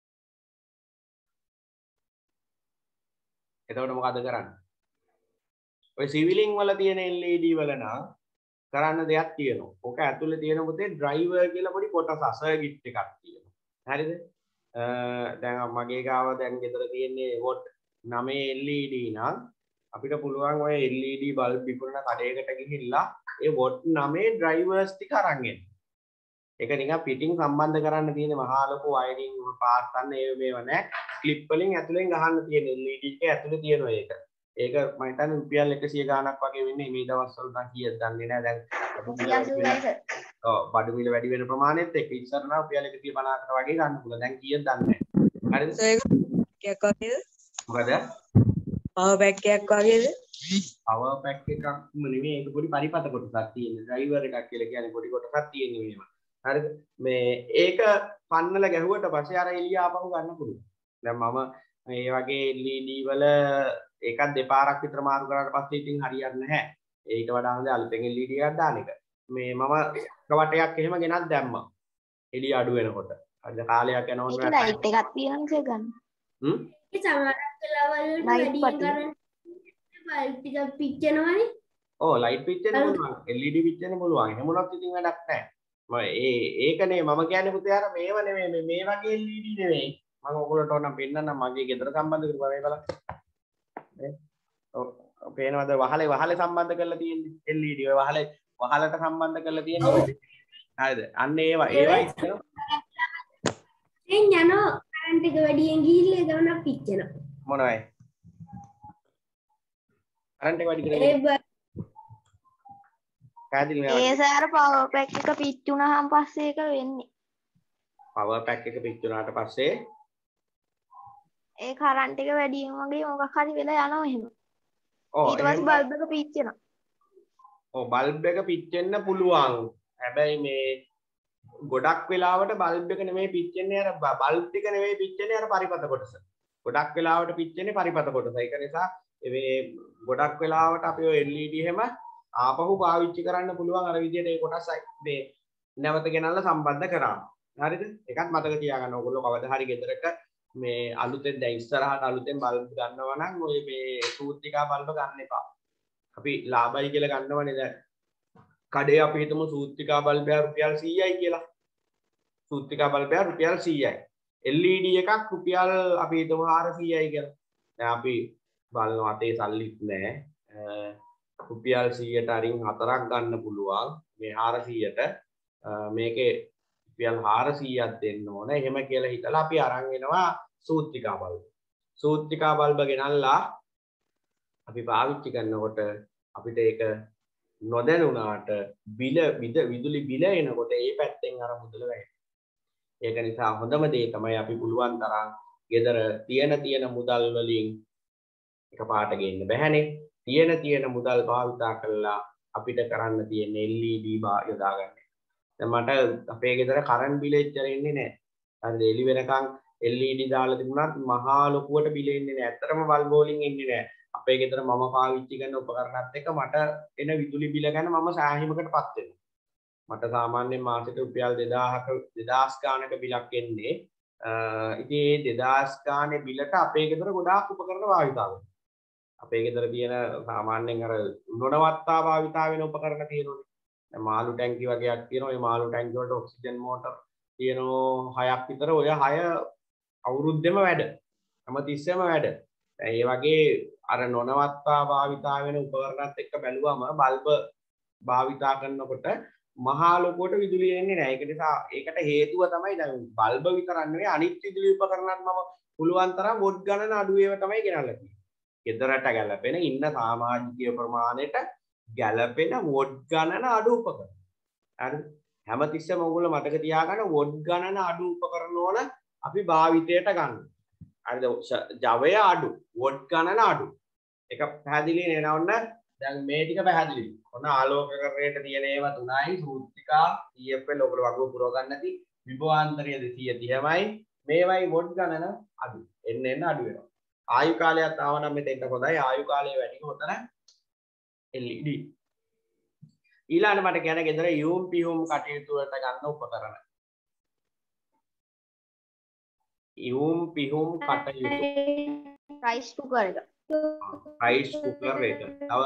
එතකොට මොකද කරන්නේ ඔය සිවිලින් වල තියෙන L E D වල නම් කරන්න දෙයක් තියෙනවා. ඔක ඇතුලේ තියෙන පුතේ ඩ්‍රයිවර් කියලා පොඩි කොටස සර්කිට් එකක් තියෙනවා. හරිද? දැන් මගේ ගාව දැන් ගෙදර තියෙන්නේ වොට් නවය L E D නම් අපිට පුළුවන් ඔය L E D බල්බ් විකුණන කඩේකට ගිහිල්ලා ඒ වොට් නවයේ ඩ්‍රයිවර්ස් ටික අරන් එන්න. ඒක නිකන් පිටින් සම්බන්ධ කරන්න තියෙන මහා ලොකු වයරින් පාස් ගන්න ඒ මේව නෑ. ක්ලිප් වලින් ඇතුලෙන් ගහන්න තියෙන L E D එකේ ඇතුලේ තියෙනවා ඒක. ඒක මම හිතන්නේ රුපියල් එකසිය ගාණක් වගේ වෙන්නේ මේ දවස්වල නම් කීයද දන්නේ නෑ දැන්. ඔව් බඩු මිල වැඩි වෙන ප්‍රමාණයත් එක්ක ඉස්සර නම් රුපියල් එකසිය පනහකට වගේ ගන්න පුළුවන්. දැන් කීයද දන්නේ නෑ. හරිද? ඒක වගේද? මොකද? පවර් පැක් එකක් වගේද? පවර් පැක් එකක්ම නෙමෙයි ඒක පොඩි පරිපත කොටසක් තියෙන. ඩ්‍රයිවර් එකක් කියලා කියන්නේ පොඩි කොටසක් තියෙන මේව. හරිද? මේ ඒක පන්නල ගැහුවට පස්සේ අර එළිය ආපහු ගන්න පුළුවන්. දැන් මම මේ වගේ L E D වල එකක් දෙපාරක් විතර මාරු කරාට පස්සේ ඉතින් හරියන්නේ නැහැ. ඊට වඩා හොඳ අලුතෙන් L E D එකක් දාන එක. මේ මම කවටයක් එහෙම ගෙනත් දැම්මා. එළිය අඩු වෙනකොට. අද කාලයක් යනකොට ඒක ලයිට් එකක් තියෙනවා ගන්න. හ්ම්? ඒ සමහරක් වෙලාවල් වලට වැඩි කරන් බල්බ් ටික පිච්චෙනවනේ. ඔව් ලයිට් පිච්චෙන්න පුළුවන්. L E D පිච්චෙන්න පුළුවන්. එහෙම වුණත් ඉතින් වැඩක් නැහැ. මම ඒ ඒකනේ මම කියන්නේ පුතේ අර මේව නෙමෙයි මේ මේ වගේ L E D නෙමෙයි. මම ඔයගොල්ලන්ට ඕනම් පෙන්නන්නම් මගේ ගෙදර සම්බන්ධ කරපුවා මේ බලන්න. නේ? ඔව් පේනවද වහලේ වහලේ සම්බන්ධ කරලා තියෙන්නේ L E D ඔය වහලේ වහලට සම්බන්ධ කරලා තියෙන්නේ. හරිද? අන්න ඒවා ඒවා ඉස්සෙල්ලා දැන් යනවා කරන්ට් එක වැඩියෙන් ගිහිල්ලා ඒක උනක් පිච්චෙනවා. මොනවයි? කරන්ට් එක වැඩි ඒ කරලා පැහැදිලි නේද? ඒ සාර පවර් පැක් එක පිච්චුනහම පස්සේ ඒක වෙන්නේ. පවර් පැක් එක පිච්චුනාට පස්සේ ඒ කරන්ට් එක වැඩියෙන් වගේ මොකක් හරි වෙලා යනවා එහෙම. ඔව් ඊට පස්සේ බල්බ් එක පිච්චෙනවා. ඔව් බල්බ් එක පිච්චෙන්න පුළුවන්. හැබැයි මේ ගොඩක් වෙලාවට බල්බ් එක නෙමෙයි පිච්චෙන්නේ අර බල්බ් ටික නෙමෙයි පිච්චෙන්නේ අර පරිපත කොටස. ගොඩක් වෙලාවට පිච්චෙන්නේ පරිපත කොටස. ඒක නිසා මේ ගොඩක් වෙලාවට අපි ඔය L E D එහෙම ආපහු පාවිච්චි කරන්න පුළුවන් අර විදිහට ඒ කොටස් මේ නැවත ගෙනල්ලා සම්බන්ධ කරාම. හරිද? ඒකත් මතක තියාගන්න. ඕගොල්ලෝ කවදා හරි ගෙදරක මේ අලුතෙන් දැන් ඉස්සරහට අලුතෙන් බල්බ් ගන්නවා නම් ඔය මේ සූත්‍රිකා බල්බ ගන්න එපා. අපි ලාභයි කියලා ගන්නවනේ දැන්. කඩේ අපි හිතමු සූත්‍රිකා බල්බය රුපියල් සීයයි කියලා. සූත්‍රිකා බල්බය රුපියල් සීයයි. L E D එකක් රුපියල් අපි හිතමු හාරසීයයි කියලා. දැන් අපි බලනවා අතේ සල්ලිත් නැහැ. රුපියල් සීයට අරින් හතරක් ගන්න පුළුවන්. මේ හාරසීයට මේකේ රුපියල් හාරසීයක් දෙන්න ඕන. එහෙම කියලා හිතලා අපි අරන් එනවා සූත්‍රිකා බල්බ. සූත්‍රිකා බල්බ ගෙනල්ලා අපි පාවිච්චි කරනකොට අපිට ඒක නොදැනුණාට බිල විදුලි බිල එනකොට ඒ පැත්තෙන් අර මුදල වැටෙනවා. ඒක නිසා හොඳම දේ තමයි අපි පුළුවන් තරම් ගෙදර තියෙන තියෙන මුදල් වලින් එකපාරට ගේන්න බැහැනේ. තියෙන තියෙන මුදල් භාවිතා කරලා අපිට කරන්න තියෙන L E D යොදා ගන්න. දැන් මට අපේ ගෙදර කරන්ට් බිල එච්චර එන්නේ නැහැ. හරිද? එළි වෙනකන් L E D දාලා තිබුණාත් මහා ලොකුවට බිල එන්නේ නැහැ. ඇත්තටම බල්බ් වලින් එන්නේ නැහැ. අපේ ගෙදර මම පාවිච්චි කරන උපකරණات එක්ක මට එන විදුලි බිල ගැන මම සෑහීමකටපත් වෙනවා. මට සාමාන්‍යයෙන් මාසෙට රුපියල් දෙදාහක දෙදාස් ගානක බිලක් එන්නේ. ඉතින් මේ දෙදාස් ගානේ බිලට අපේ ගෙදර ගොඩාක් උපකරණ භාවිතා වෙනවා. අපේ ගෙදර තියෙන සාමාන්‍යයෙන් අර නොනවත්තා භාවිතා වෙන උපකරණ තියෙනවානේ. දැන් මාළු ටැංකි වගේක් තියෙනවා. මේ මාළු ටැංකි වලට ඔක්සිජන් මෝටර් තියෙනවා හයක් විතර. ඔය හය අවුරුද්දෙම වැඩ. හැමතිස්සෙම වැඩ. දැන් මේ වගේ අර නොනවත්තා භාවිතා වෙන උපකරණات එක්ක බැලුවම බල්බ භාවිතා කරනකොට මහා ලොකුවට විදුලිය එන්නේ නැහැ. ඒක නිසා ඒකට හේතුව තමයි දැන් බල්බ විතරක් නෙවෙයි අනිත් විදුලි උපකරණත් මම පුළුවන් තරම් වොට් ගණන අඩු ඒවා තමයි ගෙනල්ලා තියෙන්නේ. ගෙදරට ගැලපෙන ඉන්න සමාජිකීය ප්‍රමාණයට ගැලපෙන වොට් ගණන අඩු උපකරණ. හරිද? හැමතිස්සෙම ඔයගොල්ලෝ මතක තියාගන්න වොට් ගණන අඩු උපකරණ ඕන අපි භාවිතයට ගන්න. හරිද? ජවය අඩු, වොට් ගණන අඩු. එක පැහැදිලි නේද ඔන්න? දැන් මේ ටික පැහැදිලි. ඔන්න ආලෝකකරණයට තියෙන ඒවා තුනයි සූත්‍රිකා T F L ඔබට වගුව පුරව ගන්න නැති විභවාන්තරය දෙසිය තිහයි මේවයි වොට් ගණන අඩු. එන්න එන්න අඩු වෙනවා. ආයු කාලයත් ආව නම් මෙතෙන්ට හොඳයි. ආයු කාලය වැඩි හොතන L E D. ඊළඟට මට කියන ගෙදර යූම් පියුම් කටයුතු වලට ගන්න උපකරණ. යූම් පියුම් කටයුතු. රයිස් කුකර් එක. රයිස් කුකර් එක. තව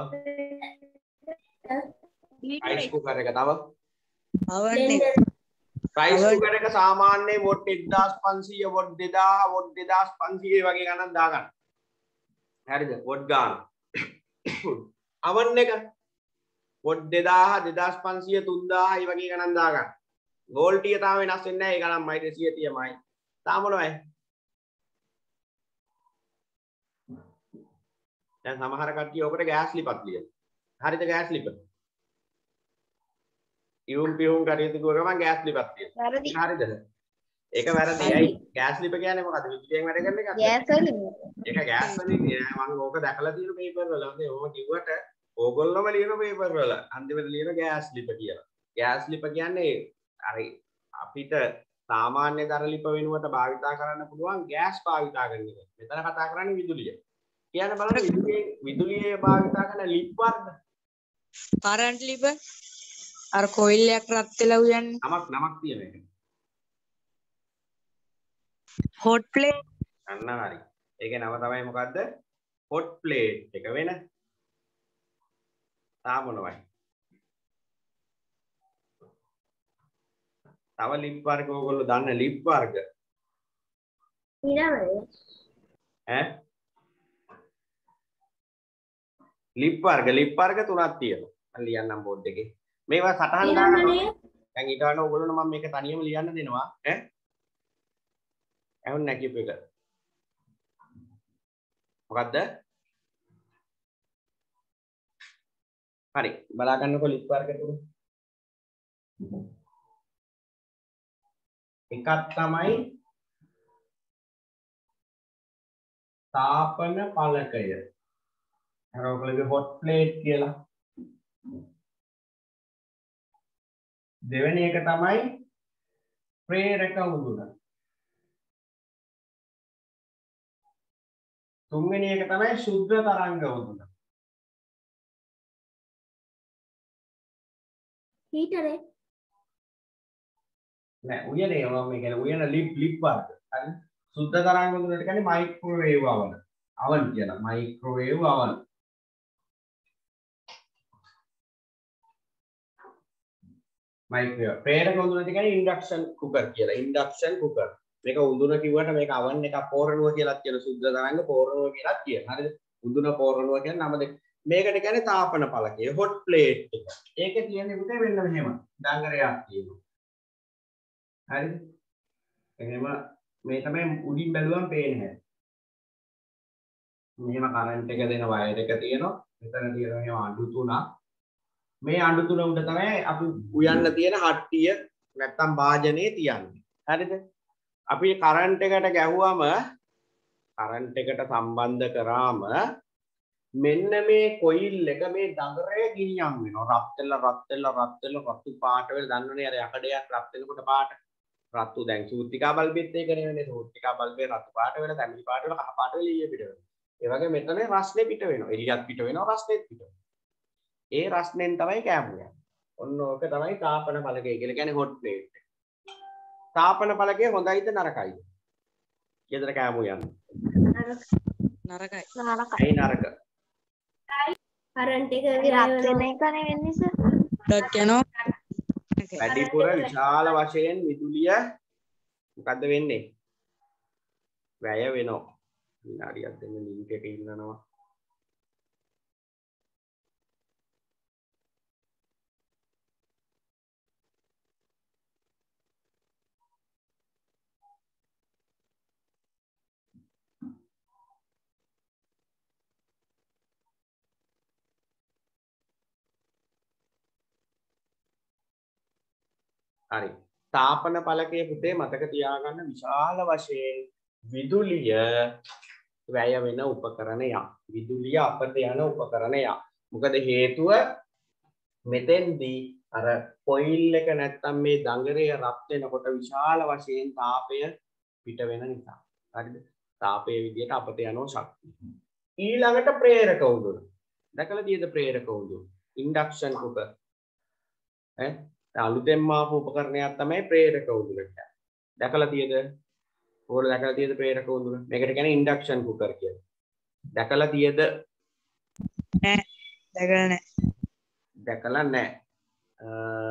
රයිස් කුකර් එක තව අවන්නේ රයිස් කුකර් එක සාමාන්‍ය වොට් එක්දාස් පන්සීය වොට් දෙදාහ වොට් දෙදාස් පන්සීය වගේ ගණන් දාගන්න. හරිද? වොට් ගාන. oven එක watt two thousand twenty-five hundred three thousand වගේ ගණන් දාගන්න. වෝල්ටිය තාම වෙනස් වෙන්නේ නැහැ. ඒ ගණන්මයි two thirty මයි. තාම මොනවයි? දැන් සමහර කට්ටිය ඔකට ගෑස් ලිපක් ලියනවා. හරිද ගෑස් ලිප? ඉවුම් පිවුම් කටයුතු කරන ගමන් ගෑස් ලිපක් තියෙනවා. වැරදි. හරිද? ඒක වැරදි. ඇයි? ගෑස් ලිප කියන්නේ මොකද්ද? විදුලියෙන් වැඩ කරන එකක්ද? ගෑස් වලින්. ඒක ගෑස් වලින් නෑ. මම ඕක දැකලා තියෙන පේපර් වල. හරි ඕම කිව්වට ඕගොල්ලෝම ලියන පේපර් වල අන්තිමට ලියන ගෑස් ලිප කියලා. ගෑස් ලිප කියන්නේ අර අපිට සාමාන්‍ය දර ලිප වෙනුවට භාවිතා කරන්න පුළුවන් ගෑස් භාවිතා කරන එක. මෙතන කතා කරන්නේ විදුලිය. කියන්න බලන්න විදුලියේ විදුලියේ භාවිතා කරන ලිප් වර්ග. කරන්ට් ලිප අර කොයිල් එකක් රත් වෙලා උයන්නේ. නමක් නමක් තියෙන එක. Hot plate. අන්න හරි. ඒකේ නම තමයි මොකද්ද? හොට් ප්ලේට් එක වෙන. තා මොනවයි? තව ලිප් වර්ග ඕගොල්ලෝ දන්න ලිප් වර්ග. ඊළඟට ඈ ලිප් වර්ග ලිප් වර්ග තුනක් තියෙනවා. මම ලියන්නම් බෝඩ් එකේ. මේවා සටහන් දාන්න. දැන් ඊට වඩා ඕගොල්ලෝ මම මේක තනියම ලියන්න දෙනවා. ඈ ඇහුන් නැකිප් එක. මොකද්ද? හරි බලා ගන්නකො ලිප් වර්ග තුන. එකක් තමයි තාපන පලකය. අර ඔයගොල්ලෝගේ හොට් ප්ලේට් කියලා. දෙවෙනි එක තමයි ප්‍රේරක උඳුන. තුන්වෙනි එක තමයි ශුද්ධ තරංග උඳුන. හීටරේ නෑ උයනේ මම කියන්නේ උයන ලිප් ලිප් වර්ග. හරි. සුද්ධ තරංග උඳුනට කියන්නේ මයික්‍රෝවේව් oven. oven කියලා. Microwave oven. මයික්‍රෝවේව්. ප්‍රේරක උඳුනට කියන්නේ ඉන්ඩක්ෂන් කුකර් කියලා. Induction cooker. මේක උඳුන කිව්වට මේක oven එක පෝරණුව කියලාත් කියන සුද්ධ තරංග පෝරණුව කියලාත් කියන. හරිද? උඳුන පෝරණුව කියන නම දෙක. මේකට කියන්නේ තාපන පලකය. හොට් ප්ලේට් එක. ඒකේ තියෙන්නේ පුතේ මෙන්න මෙහෙම. දඟරයක් තියෙනවා. හරිද? එහෙම මේ තමයි උඩින් බැලුවම පේන්නේ හැටි. මෙහෙම කරන්ට් එක දෙන වයර් එක තියෙනවා. මෙතන තියෙනවා මෙහෙම අඬු තුනක්. මේ අඬු තුන උඩ තමයි අපි උයන්න තියෙන හට්ටිය නැත්තම් වාජනේ තියන්නේ. හරිද? අපි කරන්ට් එකට ගැහුවම කරන්ට් එකට සම්බන්ධ කරාම මෙන්න මේ කොයිල් එක මේ දඟරය ගිනියම් වෙනවා. රත් වෙලා රත් වෙලා රත් වෙලා රතු පාට වෙලා දන්නවනේ අර යකඩයක් රත් වෙනකොට පාට රතු දැන් සූත්‍රිකා බල්බෙත් ඒකනේ වෙන්නේ. සූත්‍රිකා බල්බේ රතු පාට වෙලා තැඹිලි පාට වෙලා කහ පාට වෙලා ඊයේ පිට වෙනවා. ඒ වගේ මෙතන රස්නේ පිට වෙනවා. එළියත් පිට වෙනවා රස්නේත් පිට වෙනවා. ඒ රස්නෙන් තමයි කෑමු යන්නේ. ඔන්න ඕක තමයි තාපන පලකය කියලා කියන්නේ හොට් ප්ලේට් එක. තාපන පලකය හොඳයිද නරකයිද? ඊයේතර කෑමු යන්නේ. නරකයි. නරකයි. ඇයි නරක? කරන්ට් එක රත් වෙන එකනේ වෙන්නේ සර්. ඩොට් යනවා. වැඩිපුර විශාල වශයෙන් විදුලිය මොකද්ද වෙන්නේ? වැය වෙනවා. විනාඩියක් දෙන්න ලින්ක් එක ඉන්නනවා. හරි. තාපන පලකයේ පුතේ මතක තියාගන්න විශාල වශයෙන් විදුලිය වැය වෙන උපකරණයක්. විදුලිය අපට යන උපකරණයක්. මොකද හේතුව මෙතෙන්දී අර කොයිල් එක නැත්තම් මේ දඟරය රත් වෙනකොට විශාල වශයෙන් තාපය පිට වෙන නිසා. හරිද? තාපයේ විදියට අපට යනවා ශක්තිය. ඊළඟට ප්‍රේරක උඳුන. දැකලා තියෙද ප්‍රේරක උඳුන? Induction cooker. ඈ අලුතෙන්ම ආපු උපකරණයක් තමයි ප්‍රේරක උඳුන කියන්නේ. දැකලා තියෙද? ඕගොල්ලෝ දැකලා තියෙද ප්‍රේරක උඳුන? මේකට කියන්නේ ඉන්ඩක්ෂන් කුකර් කියලා. දැකලා තියෙද? නෑ. දැකලා නෑ. දැකලා නෑ. අ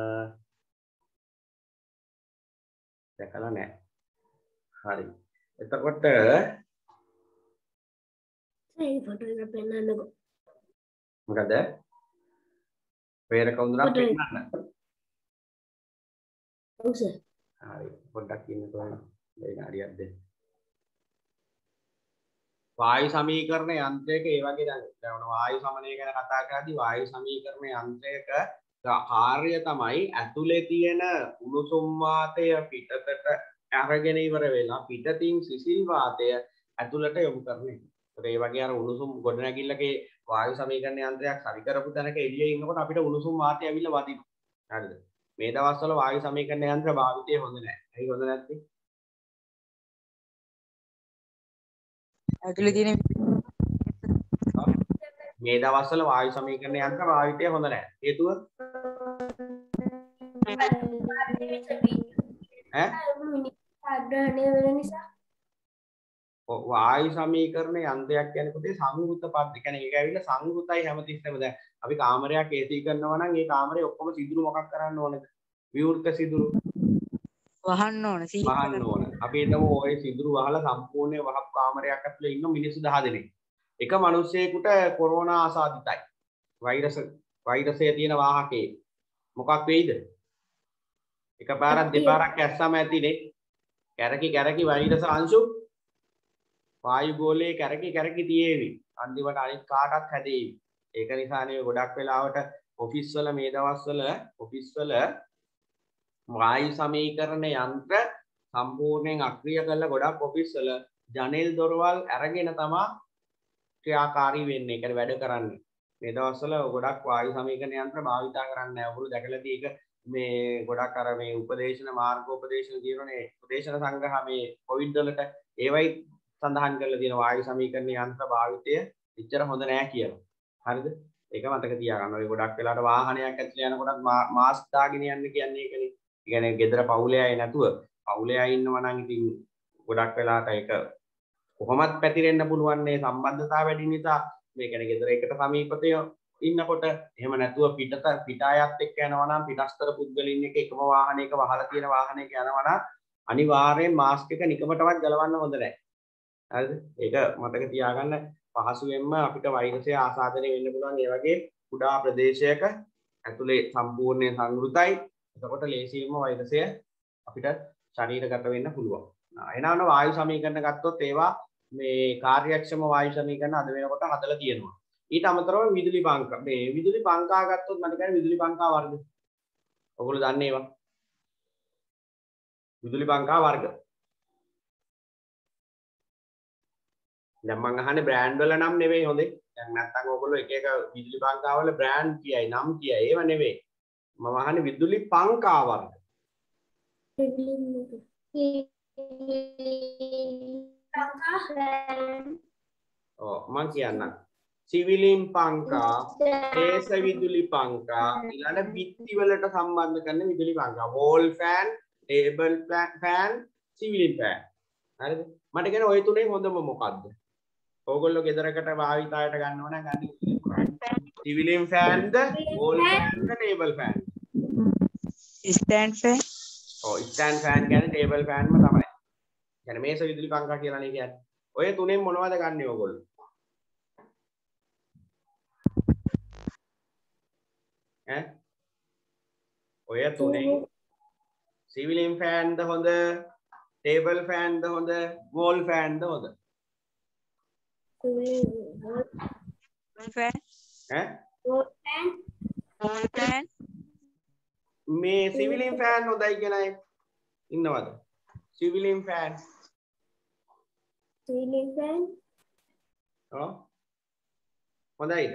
දැකලා නෑ. හරි. එතකොට මේ ෆොටෝ එක පෙන්නන්නකෝ. මොකද ප්‍රේරක උඳුරක් පෙන්නන්න. ඔව් සර්. හරි පොඩ්ඩක් ඉන්න තෝරන මේ හරියක් දෙන්න. වායු සමීකරණ යන්ත්‍රයක ඒ වගේ දැන් දැන් වායු සමනය ගැන කතා කරද්දී වායු සමීකරණ යන්ත්‍රයක කාර්යය තමයි ඇතුලේ තියෙන උණුසුම් වාතය පිටතට අරගෙන ඉවර වෙලා පිටතින් සිසිල් වාතය ඇතුළට යොමු කරන එක. ඒ වගේ අර උණුසුම් ගොඩනැගිල්ලකේ වායු සමීකරණ යන්ත්‍රයක් සරි කරපු තැනක එළියේ ඉන්නකොට අපිට උණුසුම් වාතය ඇවිල්ලා වදිනවා. හරිද? මේ දවස්වල වායු සමීකරණ යන්ත්‍ර භාවිතය හොඳ නැහැ. ඇයි හොඳ නැත්තේ? ඇතුලේ තියෙන මේ දවස්වල වායු සමීකරණ යන්ත්‍ර භාවිතය හොඳ නැහැ. හේතුව ඈ ආග්‍රහණය වෙන නිසා වායු සමීකරණ යන්ත්‍රයක් කියන්නේ පුතේ සංවෘත පද්ධති. කියන්නේ ඒක ඇවිල්ලා සංවෘතයි හැමතිස්සෙම. දැන් අපි කාමරයක් ඒ සී කරනවා නම් ඒ කාමරේ ඔක්කොම සිදුරු මොකක් කරන්න ඕනද? විවෘත සිදුරු වහන්න ඕන වහන්න ඕන. අපි හිතමු ওই සිදුරු වහලා සම්පූර්ණ වහපු කාමරයක් ඇතුලේ ඉන්න මිනිස්සු දහ දෙනෙක්. එක මිනිස්සෙකුට කොරෝනා ආසාදිතයි. වෛරස් වෛරසය තියෙන වාහකේ මොකක් වෙයිද? එකපාරක් දෙපාරක් ඇස්සම ඇතිනේ. කැරකි කැරකි වෛරස අංශු වායු ගෝලයේ කැරකි කැරකි තියේවි. අන්තිමට අනිත් කාටත් හැදේවි. ඒක නිසානේ ගොඩක් වෙලාවට ඔෆිස් වල මේ දවස්වල ඔෆිස් වල වායු සමීකරණ යන්ත්‍ර සම්පූර්ණයෙන් අක්‍රිය කරලා ගොඩක් ඔෆිස් වල ජනෙල් දොරවල් අරගෙන තමයි ක්‍රියාකාරී වෙන්නේ. ඒකට වැඩ කරන්නේ. මේ දවස්වල ගොඩක් වායු සමීකරණ යන්ත්‍ර භාවිතා කරන්නේ නැහැ. ඔගොල්ලෝ දැකලාදී ඒක මේ ගොඩක් අර මේ උපදේශන මාර්ගෝපදේශන දිනනේ උපදේශන සංග්‍රහ මේ කොවිඩ් වලට ඒවයි සඳහන් කරලා තියෙන වායු සමීකරණ යන්ත්‍ර භාවිතය එච්චර හොඳ නෑ කියලා. හරිද? ඒක මතක තියාගන්න. ඔය ගොඩක් වෙලාවට වාහනයක් ඇතුලේ යනකොටත් මාස්ක් දාගෙන යන්න කියන්නේ ඒකනේ. ඒ කියන්නේ ගෙදර පවුලේ අය නැතුව පවුලේ අය ඉන්නවා නම් ඉතින් ගොඩක් වෙලාවට ඒක කොහොමත් පැතිරෙන්න පුළුවන් නේ සම්බන්ධතාව වැඩි නිසා. මේ කියන්නේ ගෙදර එකට සමීපතය ඉන්නකොට එහෙම නැතුව පිටත පිටායත් එක්ක යනවා නම් පිටස්තර පුද්ගලින් එක එකම වාහනයක වහලා තියෙන වාහනයක යනවා නම් අනිවාර්යෙන් මාස්ක් එක නිකමටවත් ගලවන්න හොඳ නැහැ. හරිද? ඒක මතක තියාගන්න. පහසුවෙන්ම අපිට වෛරසය ආසාදනය වෙන්න පුළුවන් ඒ වගේ කුඩා ප්‍රදේශයක ඇතුලේ සම්පූර්ණයෙන් සංවෘතයි. එතකොට ලේසියෙන්ම වෛරසය අපිට ශරීරගත වෙන්න පුළුවන්. එහෙනම් වායු සමීකරණ ගත්තොත් ඒවා මේ කාර්යක්ෂම වායු සමීකරණ අද වෙනකොට හදලා තියෙනවා. ඊට අමතරව විදුලි පංකා මේ විදුලි පංකා ගත්තොත් මම කියන්නේ විදුලි පංකා වර්ග. ඔයගොල්ලෝ දන්නේ ඒවා. විදුලි පංකා වර්ග. දැන් මම අහන්නේ බ්‍රෑන්ඩ් වල නම් නෙවෙයි හොඳේ. දැන් නැත්තම් ඔයගොල්ලෝ එක එක විදුලි පංකා වල බ්‍රෑන්ඩ් කියයි නම් කියයි ඒව නෙවෙයි. මම අහන්නේ විදුලි පංකා වර්ග. ඔව් මම කියන්නම්. සිවිලින් පංකා, දේශ විදුලි පංකා, ඊළඟ බිත්ති වලට සම්බන්ධ කරන විදුලි පංකා. වෝල් ෆෑන්, ටේබල් ෆෑන්, සිවිලින් ෆෑන්. හරිද? මට කියන ওই තුනේ හොඳම මොකක්ද? ඕගොල්ලෝ ගෙදරකට භාවිතයට ගන්නව නම් ගන්න සිවිලින් ෆෑන්ද, වෝල් ෆෑන්ද, ටේබල් ෆෑන්ද? Stand fan. ඔව් ස්ටෑන්ඩ් ෆෑන් කියන්නේ ටේබල් ෆෑන්ම තමයි. කියන්නේ මේස විදුලි පංකා කියලා නේ කියන්නේ. ඔය තුනෙන් මොනවද ගන්නෙ ඕගොල්ලෝ? ඈ ඔය තුනෙන් සිවිලින් ෆෑන්ද හොඳ, ටේබල් ෆෑන්ද හොඳ, වෝල් ෆෑන්ද හොඳ? ෆෑන්. ඈ වෝල් ෆෑන්. මේ සිවිලින් ෆෑන් හොඳයි කියන අය ඉන්නවද? සිවිලින් ෆෑන්. සිවිලින් ෆෑන්. ඔව්. හොඳයිද?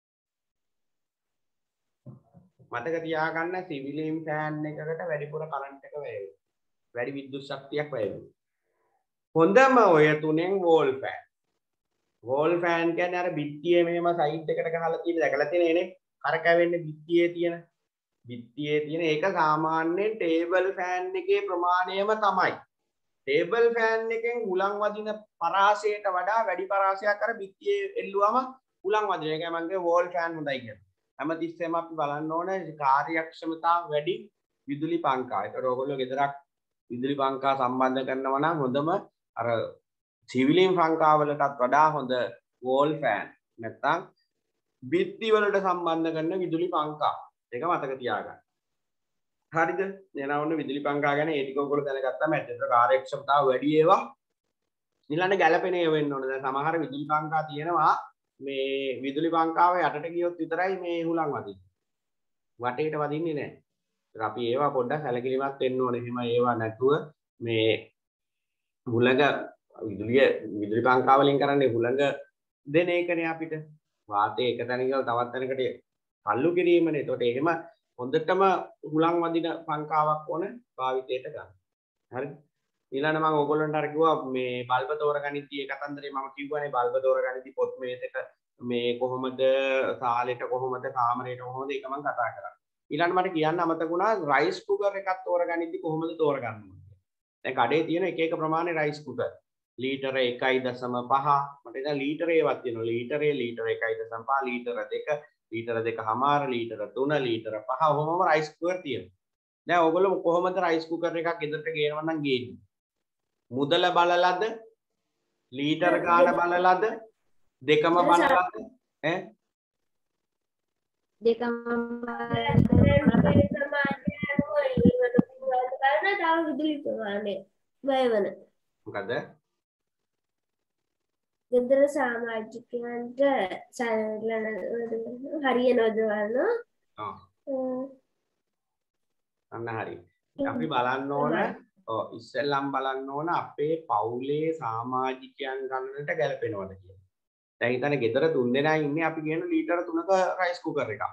මතක තියාගන්න සිවිලින් ෆෑන් එකකට වැඩිපුර කරන්ට් එක වැය වෙනවා. වැඩි විද්‍යුත් ශක්තියක් වැය වෙනවා. හොඳම ඔය තුනෙන් වෝල් ෆෑන්. වෝල් ෆෑන් කියන්නේ අර බිත්තියේ මෙහෙම සයිඩ් එකට ගහලා තියෙන දැකලා තියෙනේනේ. කරකැවෙන්නේ බිත්තියේ තියෙන. බිත්තියේ තියෙන ඒක සාමාන්‍යයෙන් ටේබල් ෆෑන් එකේ ප්‍රමාණයම තමයි. ටේබල් ෆෑන් එකෙන් උලන් වදින පරාසයට වඩා වැඩි පරාසයක් අර බිත්තියේ එල්ලුවම උලන් වදින. ඒකයි මම කිව්වේ වෝල් ෆෑන් හොඳයි කියලා. හැමතිස්සෙම අපි බලන්න ඕනේ කාර්යක්ෂමතාව වැඩි විදුලි පංකා. ඒකට ඕගොල්ලෝ ගෙදරක් විදුලි පංකා සම්බන්ධ කරනවා නම් හොඳම අර සිවිලින් පංකා වලටත් වඩා හොඳ වෝල් ෆෑන් නැත්නම් බිත්ති වලට සම්බන්ධ කරන විදුලි පංකා. ඒක මතක තියාගන්න. හරිද? එහෙනම් ඔන්න විදුලි පංකා ගැන ඒ ටික ඔයගොල්ලෝ දැනගත්තාම ඇත්තට කාර්යක්ෂමතාව වැඩි ඒවා. ඊළඟ ගැළපෙන ඒවා වෙන්න ඕනේ. දැන් සමහර විදුලි පංකා තියෙනවා මේ විදුලි පංකාව යටට ගියොත් විතරයි මේ හුලං වදින්නේ. වටේට වදින්නේ නැහැ. ඒක අපි ඒවා පොඩ්ඩක් සැලකිලිමත් වෙන්න ඕනේ. එහෙම ඒවා නැතුව මේ හුලඟ විදුලිය විදුලි පංකා වලින් කරන්නේ හුලඟ දෙන එකනේ අපිට. වාතය එක තැනක තවත් තැනකට තල්ලු කිරීමනේ. ඒකට එහෙම හොඳටම හුලං වදින පංකාවක් ඕන භාවිතයට ගන්න. හරිද? ඊළඟ මම ඕගොල්ලන්ට අර කිව්වා මේ බල්බ තෝරගනිද්දී ඒ කතන්දරේ මම කිව්වනේ බල්බ තෝරගනිද්දී පොත් මේසෙක මේ කොහොමද සාලෙට කොහොමද කාමරේට කොහොමද ඒක මම කතා කරා. ඊළඟ මට කියන්න අමතක වුණා රයිස් කුකර් එකක් තෝරගනිද්දී කොහොමද තෝරගන්න ඕනේ. දැන් කඩේ තියෙන එක එක ප්‍රමාණය රයිස් කුකර්. ලීටර එකයි දශම පහ මට දැන් ලීටරේ ඒවත් තියෙනවා. ලීටරේ ලීටර එකයි දශම පහ ලීටර දෙක ලීටර දෙක හමාර ලීටර තුන ලීටර පහ ඔහොමම රයිස් කුකර් තියෙනවා. දැන් ඔයගොල්ලෝ කොහොමද රයිස් කුකර් එකක් ගෙදරට ගේනවා නම් ගේන්නේ? මුදල බලලද ලීටර ගාන බලලද දෙකම බලලද ඈ දෙකම මොකද ගෙදර සමාජිකයන්ට සරලන හරියනවද බලන්න. ආ අන්න හරි. අපි බලන්න ඕන ඔව් ඉස්සෙල්ලම් බලන්න ඕන අපේ පවුලේ සමාජිකයන් ගණනට ගැලපෙනවද කියලා. දැන් හිතන්න ගෙදර තුන් දෙනා ඉන්නේ අපි කියන ලීටර තුනක රයිස් කුකර් එකක්.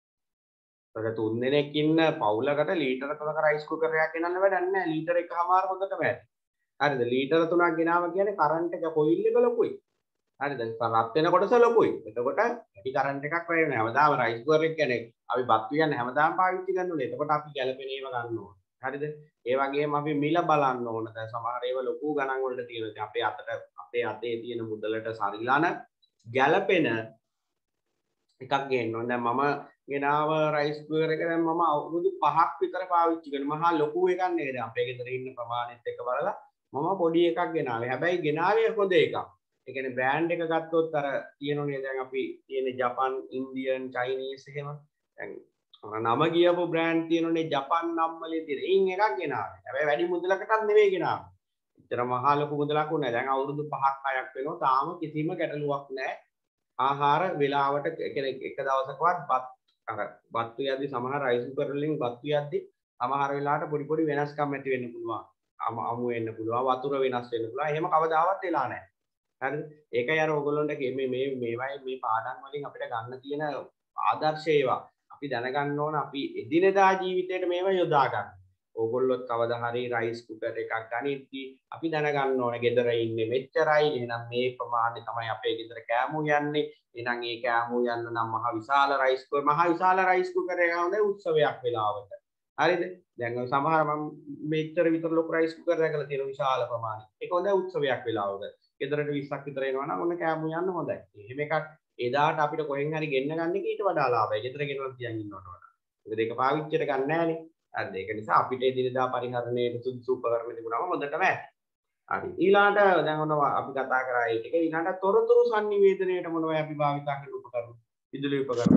ඒකට තුන් දෙනෙක් ඉන්න පවුලකට ලීටර තුනක රයිස් කුකර් එකක් ගෙනන්න වැඩක් නැහැ. ලීටර එකමාර හොඳටම ඇති. හරිද? ලීටර තුනක් ගෙනාව කියන්නේ කරන්ට් එක කොයිල් එක ලොකුයි. හරිද? රත් වෙන කොටස ලොකුයි. එතකොට ඇටි කරන්ට් එකක් වැය වෙනවා. හැමදාම රයිස් කුකර් එක කියන්නේ අපි බත් කියන්නේ හැමදාම පාවිච්චි කරනවා. එතකොට අපි ගැලපෙන ඒවා ගන්න ඕන. හරිද? ඒ වගේම අපි මිල බලන්න ඕන. දැන් සමහර ඒවා ලොකු ගණන් වලට තියෙනවා. අපේ අතට අපේ අතේ තියෙන මුදලට සරිලන ගැලපෙන එකක් ගේන්න ඕන. දැන් මම ගෙනාව රයිස් කුකර් එක දැන් මම අවුරුදු පහක් විතර පාවිච්චි කරනවා. මහා ලොකු එකක් නෙවෙයි. අපේ ගෙදර ඉන්න ප්‍රමාණයත් එක්ක බලලා මම පොඩි එකක් ගෙනාවේ. හැබැයි ගෙනාවේ හොඳ එකක්. ඒ කියන්නේ බ්‍රෑන්ඩ් එක ගත්තොත් අර තියෙනුනේ දැන් අපි තියෙන ජපන්, ඉන්දියන්, චයිනීස් එහෙම. දැන් නම ගියපු බ්‍රෑන්ඩ් තියෙනුනේ ජපන් නම් වලින් තියෙන. එයින් එකක් ගෙනාවේ. හැබැයි වැඩි මුදලකටත් නෙවෙයි ගෙනාවේ. එතන මහා ලොකු මුදලක් උනේ. දැන් අවුරුදු පහක් හයක් වෙනවා. තාම කිසිම ගැටලුවක් නැහැ. ආහාර වේලාවට කියන්නේ එක දවසකවත් බත් අර බත් යද්දි සමහර රයිස් කුකර් වලින් බත් යද්දි සමහර වෙලාවට පොඩි පොඩි වෙනස්කම් ඇති වෙන්න පුළුවන්. අමු වෙන්න පුළුවන්, වතුර වෙනස් වෙන්න පුළුවන්. එහෙම කවදාවත් වෙලා නැහැ. හරිද? ඒකයි අර ඔයගොල්ලන්ට මේ මේ මේවයි මේ පාඩම් වලින් අපිට ගන්න තියෙන ආදර්ශය ඒවා. අපි දැනගන්න ඕන අපි එදිනෙදා ජීවිතේට මේවා යොදා ගන්න. ඕගොල්ලොත් කවදා හරි රයිස් කුකර් එකක් ගනිද්දී අපි දැනගන්න ඕන ගෙදර ඉන්නේ මෙච්චරයි. එහෙනම් මේ ප්‍රමාණය තමයි අපේ ගෙදර කෑමු යන්නේ. එහෙනම් ඒ කෑමු යන්න නම් මහ විශාල රයිස් කුකර් මහ විශාල රයිස් කුකර් එකක් හොඳ උත්සවයක් වෙලාවට. හරිද? දැන් සමහර මම මෙච්චර විතර ලොකු රයිස් කුකර් එකක් තියෙන විශාල ප්‍රමාණයක්. ඒක හොඳ උත්සවයක් වෙලාවක. ගෙදරට විස්සක් විතර එනවා නම් ඔන්න කෑමු යන්න හොඳයි. එහෙම එකක් එදාට අපිට කොහෙන් හරි ගෙන්න ගන්න එක ඊට වඩා ලාභයි. ගෙදර ගෙනල්ලා තියන් ඉන්නවට වඩා. මොකද ඒක පාවිච්චියට ගන්න නැහැනේ. හරිද? ඒක නිසා අපිට එදිනදා පරිහරණයට සුදුසු උපකරණ තිබුණාම හොඳටම ඇති. හරි. ඊළාට දැන් ඔන්න අපි කතා කරා ඒ ටික. ඊළාට තොරතුරු sannivedanayට මොනවයි අපි භාවිතා කරන උපකරණ? විදුලි උපකරණ.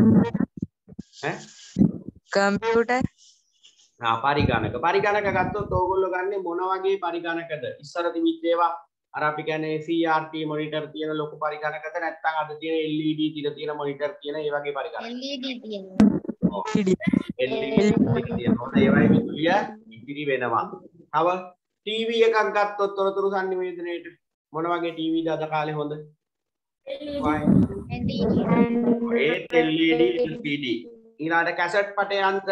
ඈ? කම්පියුටර්. ආ පරිගණක. පරිගණක ගත්තොත් ඕගොල්ලෝ ගන්නේ මොන වගේ පරිගණකද? ඉස්සර තිබිච්ච ඒවා අර අපි කියන්නේ C R T මොනිටර් තියෙන ලොකු පරිගණකද නැත්නම් අද තියෙන L E D තිර තියෙන මොනිටර් තියෙන ඒ වගේ පරිගණක. L E D තියෙනවා. ඔව්. L E D තියෙනවා. ඒවයි විදුලිය ඉදිරි වෙනවා. තව ටීවී එකක් ගත්තොත් තොරතුරු sannivedanayට මොන වගේ ටීවීද අද කාලේ හොඳ? L E D. ඒත් L E D L C D. ඊළාට කැසට් පට යන්ත්‍ර.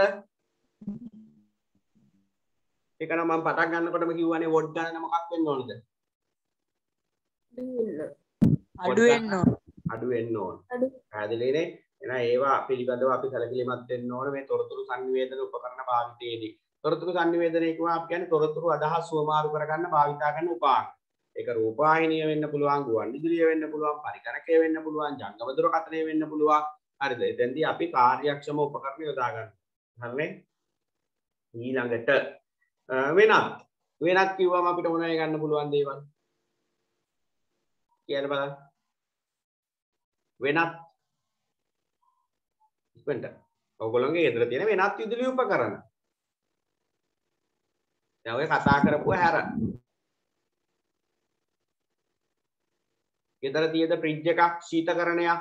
ඒක නම් මම පටන් ගන්නකොටම කිව්වනේ වොට් ගණන මොකක් වෙන්න ඕනද? අඩු වෙන්න ඕන. අඩු වෙන්න ඕන. පැහැදිලිනේ? එහෙනම් ඒවා පිළිබඳව අපි සැලකිලිමත් වෙන්න ඕන මේ තොරතුරු sannivedana උපකරණ භාවිතයේදී. තොරතුරු sannivedana කියනවා අපි කියන්නේ තොරතුරු අදහස් සුවමාරු කරගන්න භාවිතා කරන උපාංග. ඒක රූපවාහිනිය වෙන්න පුළුවන්, ගුවන් විදුලිය වෙන්න පුළුවන්, පරිකරකය වෙන්න පුළුවන්, ජංගම දුරකථනය වෙන්න පුළුවන්. හරිද? එතෙන්දී අපි කාර්යක්ෂම උපකරණ යොදා ගන්නවා. හරිනේ? ඊළඟට වෙනත් වෙනත් කිව්වම අපිට මොනවද ගන්න පුළුවන් දේවල්? කියන්න බලන්න. වෙනත් ඉක්මනට. ඔයගොල්ලෝගේ ගෙදර තියෙන වෙනත් විදුලි උපකරණ. දැන් ඔය කතා කරපුවා හැර. ගෙදර තියෙද ෆ්‍රිජ් එකක්, ශීතකරණයක්.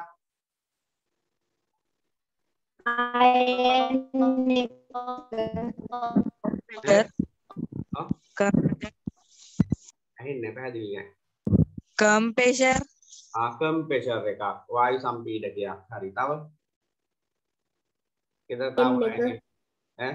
ඇහෙන්නේ පැහැදිලි නෑ. කම්ප්‍රෙෂර් ආ කම්ප්‍රෙෂර් එකක්, වායු සම්පීඩකයක්. හරි. තව ගෙදර තව ඈ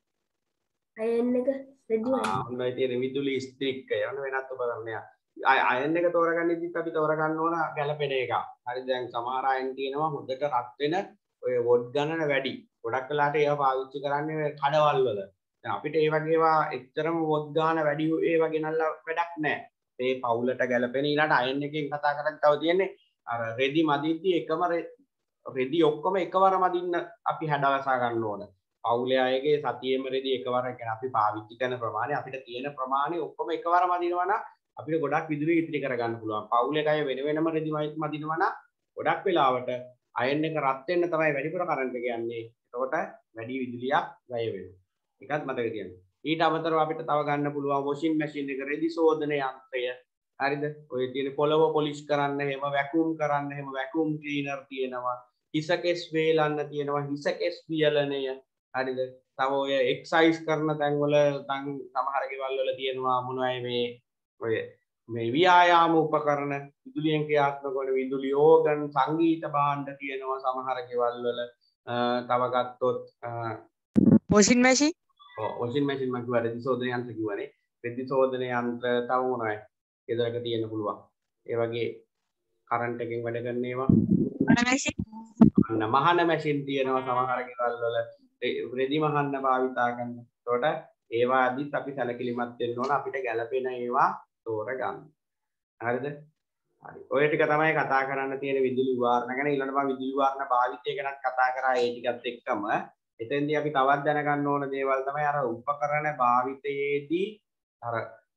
අයන් එක රෙදි ආ ඔන්න ඔය තියෙන විදුලි ස්ත්‍රික්කය ඔන්න වෙනත් උපකරණයක්. අයන් එක තෝරගන්නදිත් අපි තෝරගන්න ඕන ගැළපෙන එක. හරි දැන් සමහර අයන් තියෙනවා හොඳට රත් වෙන ඔය වොට් ගණන වැඩි. ගොඩක් වෙලාට ඒවා පාවිච්චි කරන්නේ කඩවල් වල. දැන් අපිට ඒ වගේ ඒවා එච්චරම වොට් ගාන වැඩි ඒ වගේ නල්ලා වැඩක් නැහැ. මේ පවුලට ගැළපෙන ඊළාට අයන් එකෙන් කතා කරන්නේ තව තියෙන්නේ අර රෙදි මදිද්දි එකම රෙදි ඔක්කොම එකවර මදින්න අපි හැඩවසා ගන්න ඕන. පවුලේ අයගේ සතියෙම රෙදි එකවර කියන්නේ අපි පාවිච්චි කරන ප්‍රමාණය අපිට තියෙන ප්‍රමාණය ඔක්කොම එකවර මදිනවා නම් අපිට ගොඩක් විදුලි ඉතිරි කරගන්න පුළුවන්. පවුලේ අය වෙන වෙනම රෙදි මදිනවා නම් ගොඩක් වෙලාවට අයන් එක රත් වෙන්න තමයි වැඩිපුර කරන්ට් එක යන්නේ. එතකොට වැඩි විදුලියක් වැය වෙනවා. ඒකත් මතක තියන්න. ඊට අමතරව අපිට තව ගන්න පුළුවන් වොෂින් මැෂින් එක රෙදි සෝදන යන්ත්‍රය. හරිද? ඔය තියෙන පොළව පොලිෂ් කරන්න, එහෙම වැක්කියුම් කරන්න, එහෙම වැක්කියුම් ක්ලීනර් තියෙනවා. හිස කෙස් වේලන්න තියෙනවා. හිස කෙස් වියලනය. හරිද? තව ඔය එක්සයිස් කරන තැන්වල තන් සමහර ගෙවල් වල තියෙනවා මොනවයි මේ ඔය මේ ව්‍යායාම උපකරණ, විදුලියෙන් ක්‍රියාත්මක වන විදුලි ඕගන්, සංගීත භාණ්ඩ තියෙනවා සමහර ගෙවල් වල. තව ගත්තොත් washing machine ඔව් washing machine මම කිව්වා රෙදි සෝදන යන්ත්‍ර කිව්වනේ. රෙදි සෝදන යන්ත්‍ර තව මොනවයි? ගෙදරක තියෙන්න පුළුවන්. ඒ වගේ කරන්ට් එකෙන් වැඩ කරන ඒවා. අන්න මහන මැෂින් තියෙනවා සමහර ගෙවල් වල. රෙදි මහන්න භාවිතා කරන. ඒකට ඒවා අදිත් අපි සැලකිලිමත් වෙන්න ඕන අපිට ගැළපෙන ඒවා තෝරගන්න. හරිද? හරි. ඔය ටික තමයි කතා කරන්න තියෙන විදුලි වාරණ ගැන. ඊළඟට මම විදුලි වාරණ භාවිතය ගැනත් කතා කරා ඒ ටිකත් එක්කම. එතෙන්දී අපි තවත් දැනගන්න ඕන දේවල් තමයි අර උපකරණ භාවිතයේදී අර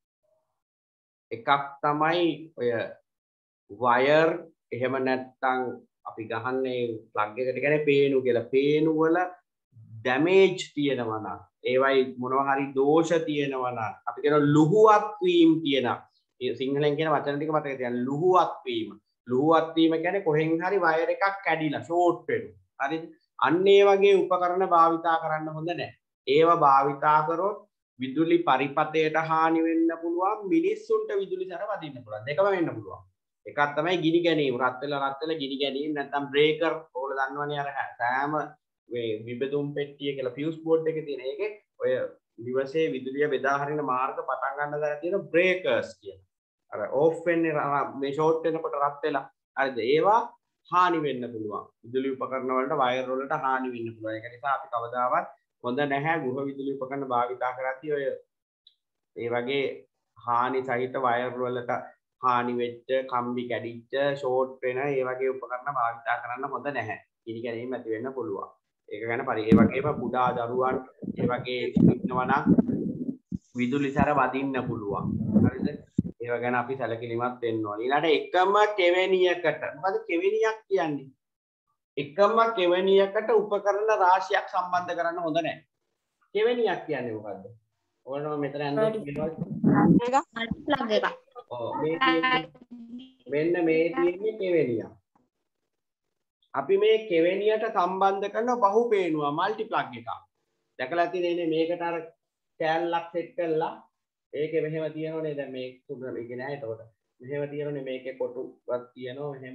එකක් තමයි ඔය වයර් එහෙම නැත්නම් අපි ගහන්නේ ප්ලග් එකට කියන්නේ පේනු කියලා. පේනු වල ඩැමේජ් තියෙනවා නම් ඒවයි මොනවා හරි දෝෂ තියෙනවා නම් අපි කියන ලුහුවත් වීම තියෙනවා. සිංහලෙන් කියන වචන ටික මතක තියාගන්න. ලුහුවත් වීම. ලුහුවත් වීම කියන්නේ කොහෙන් හරි වයර් එකක් කැඩිලා ෂෝට් වෙනවා. හරිද? අන්න ඒ වගේ උපකරණ භාවිතා කරන්න හොඳ නැහැ. ඒවා භාවිතා කරොත් විදුලි පරිපතයට හානි වෙන්න පුළුවන්, මිනිස්සුන්ට විදුලි සැර වදින්න පුළුවන්. දෙකම වෙන්න පුළුවන්. එකක් තමයි ගිනි ගැනීම. රත් වෙලා රත් වෙලා ගිනි ගැනීම නැත්නම් බ්‍රේකර්. ඕගොල්ලෝ දන්නවනේ අර සෑම මේ විබදුම් පෙට්ටිය කියලා ෆියුස් බෝඩ් එකේ තියෙන. ඒකේ ඔය නිවසේ විදුලිය බෙදා හරින මාර්ග පටන් ගන්න දාලා තියෙන බ්‍රේකර්ස් කියන. අර ඕෆ් වෙන්නේ මේ ෂෝට් වෙනකොට රත් වෙලා. හරිද? ඒවා හානි වෙන්න පුළුවන්. විදුලි උපකරණ වලට වයර් වලට හානි වෙන්න පුළුවන්. ඒක නිසා අපි කවදාවත් හොඳ නැහැ ගෘහ විදුලි උපකරණ භාවිතා කරද්දී ඔය ඒ වගේ හානි සහිත වයර් වලට හානි වෙච්ච, කම්බි කැඩිච්ච, ෂෝට් වෙන ඒ වගේ උපකරණ භාවිතා කරන්න හොඳ නැහැ. ගිනි ගැනීම ඇති වෙන්න පුළුවන්. ඒක ගැන පරි ඒ වගේම කුඩා දරුවන් ඒ වගේ ඉන්නවා නම් විදුලි සැර වදින්න පුළුවන්. හරිද? ඒව ගැන අපි සැලකිලිමත් වෙන්න ඕනේ. ඊළඟට එකම කෙවෙනියකට මොකද කෙවෙනියක් කියන්නේ? එකම කෙවෙනියකට උපකරණ රාශියක් සම්බන්ධ කරන්න හොඳ නැහැ. කෙවෙනියක් කියන්නේ මොකද්ද? ඕනම මෙතන යනවා ප්ලග් එක. ඔව් මේ මෙන්න මේ තියෙන්නේ කෙවෙනියක්. අපි මේ කෙවෙනියට සම්බන්ධ කරන බහුපේනුව මල්ටි ප්ලග් එකක්. දැකලා තියෙන්නේ මේකට අර කෑල්ලක් සෙට් කරලා ඒකේ මෙහෙම තියෙනවනේ දැන් මේ තුන මේක නෑ එතකොට. මෙහෙම තියෙනවනේ මේකේ කොටුවක් තියෙනවා මෙහෙම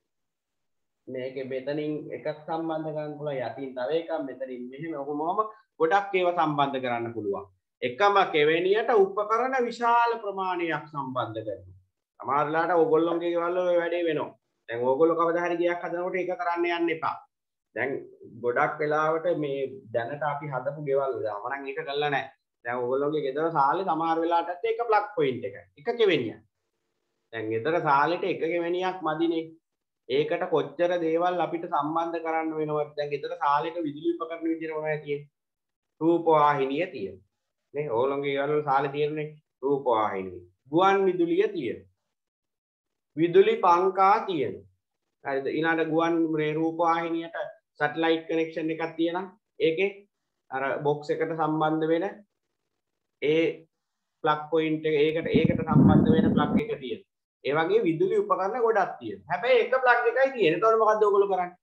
මේකේ මෙතනින් එකක් සම්බන්ධ කරන්න පුළුවන් යටින් තව එකක් මෙතනින් මෙහෙම ඔහොමම ගොඩක් ඒවා සම්බන්ධ කරන්න පුළුවන්. එකම කෙවෙනියට උපකරණ විශාල ප්‍රමාණයක් සම්බන්ධ කරනවා. සමහර වෙලාවට ඕගොල්ලෝගේ ගෙවල් වල වැඩේ වෙනවා. දැන් ඕගොල්ලෝ කවදා හරි ගියක් හදනකොට ඒක කරන්න යන්න එපා. දැන් ගොඩක් වෙලාවට මේ දැනට අපි හදපු ගෙවල් වල මම නම් ඒක කළා නැහැ. දැන් ඕගොල්ලෝගේ ගෙදර සාලේ සමහර වෙලාවටත් ඒක ප්ලග් පොයින්ට් එක. එක කෙවෙනියක්. දැන් ගෙදර සාලෙට එක කෙවෙනියක් මදිනේ. ඒකට කොච්චර දේවල් අපිට සම්බන්ධ කරන්න වෙනවද? දැන් ගෙදර සාලෙක විදුලි උපකරණ විදිහට මොනවද තියෙන්නේ? රූප වාහිනිය තියෙනවා. නේ ඕගොල්ලෝගේ ගෙවල් වල සාලේ තියෙන්නේ රූප වාහිනිය. ගුවන් විදුලිය තියෙනවා. විදුලි පංකා තියෙනවා. හරිද? ඊළඟ ගුවන් මේ රූප වාහිනියට සැටලයිට් කනෙක්ෂන් එකක් තියෙනවා. ඒකේ අර බොක්ස් එකට සම්බන්ධ වෙන ඒ ප්ලග් පොයින්ට් එක ඒකට ඒකට සම්බන්ධ වෙන ප්ලග් එක තියෙනවා. ඒ වගේ විදුලි උපකරණ ගොඩක් තියෙනවා. හැබැයි එක ප්ලග් එකයි තියෙන්නේ. එතකොට මොකද්ද ඔයගොල්ලෝ කරන්නේ?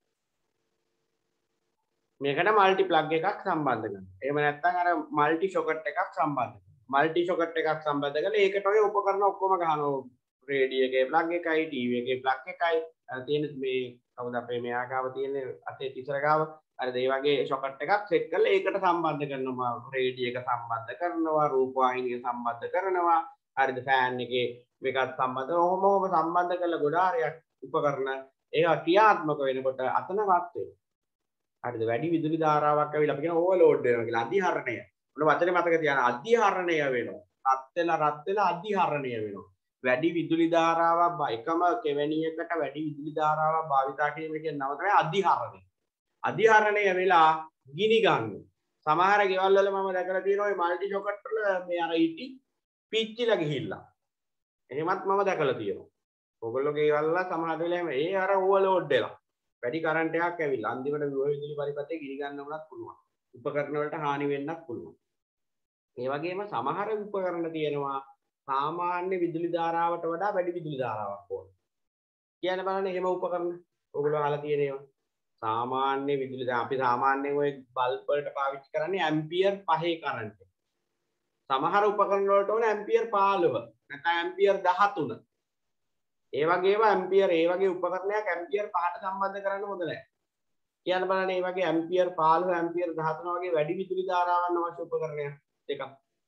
මේකට මල්ටි ප්ලග් එකක් සම්බන්ධ කරනවා. එහෙම නැත්නම් අර මල්ටි සොකට් එකක් සම්බන්ධ කරනවා. මල්ටි සොකට් එකක් සම්බන්ධ කරලා ඒකට ඔය උපකරණ ඔක්කොම ගහනවා. රේඩියෝ එකේ ප්ලග් එකයි, ටීවී එකේ ප්ලග් එකයි, තියෙන මේ කවුද අපේ මෙයා ගාව තියෙන අතේ තිසර ගාව හරිද ඒ වගේ සොකට් එකක් සෙට් කරලා ඒකට සම්බන්ධ කරනවා. රේඩියෝ එක සම්බන්ධ කරනවා, රූපවාහිනිය සම්බන්ධ කරනවා, හරිද ෆෑන් එකේ මේකත් සම්බන්ධ ඔහොම ඔහොම සම්බන්ධ කරලා ගොඩාරියක් උපකරණ ඒවා ක්‍රියාත්මක වෙනකොට අතනවත් වෙනවා. හරිද වැඩි විදුලි ධාරාවක් ඇවිල්ලා අපි කියන ඕවර්ලෝඩ් වෙනවා කියලා අධිහරණය. මොන වචනේ මතක තියාගන්න අධිහරණය වෙනවා. රත් වෙලා රත් වෙලා අධිහරණය වෙනවා. වැඩි විදුලි ධාරාවක් එකම කෙවණියකට වැඩි විදුලි ධාරාවක් භාවිතා කිරීම කියන නම තමයි අධිහරණය. අධිහරණය වෙලා ගිනි ගන්නවා. සමහර ගෙවල් වල මම දැකලා තියෙනවා මේ මල්ටි සොකට් වල මේ අර ඉටි පිච්චිලා ගිහිල්ලා. එහෙමත් මම දැකලා තියෙනවා. ඔයගොල්ලෝ ගෙවල් වල සමහර වෙලාවෙම ඒ අර ඕවර්ලෝඩ් වෙලා වැඩි කරන්ට් එකක් ඇවිල්ලා අන්තිමට විදුලි පරිපථය ගිනි ගන්න උනත් පුළුවන්. උපකරණ වලට හානි වෙන්නත් පුළුවන්. ඒ වගේම සමහර උපකරණ තියෙනවා සාමාන්‍ය විදුලි ධාරාවට වඩා වැඩි විදුලි ධාරාවක් ඕන. කියන්න බලන්න එහෙම උපකරණ. ඔයගොල්ලෝ අහලා තියෙන ඒවා. සාමාන්‍ය විදුලි ධාරා අපි සාමාන්‍යයෙන් ওই බල්බ් වලට පාවිච්චි කරන්නේ ඇම්පියර් පහේ කරන්ට් එක. සමහර උපකරණ වලට ඕන ඇම්පියර් පහළොව නැත්නම් ඇම්පියර් දහතුන. ඒ වගේම ඇම්පියර් ඒ වගේ උපකරණයක් ඇම්පියර් පහට සම්බන්ධ කරන්න හොඳ නැහැ. කියන්න බලන්න මේ වගේ ඇම්පියර් පහළොව ඇම්පියර් දහතුන වගේ වැඩි විදුලි ධාරාවන් අවශ්‍ය උපකරණයක් දෙකක්.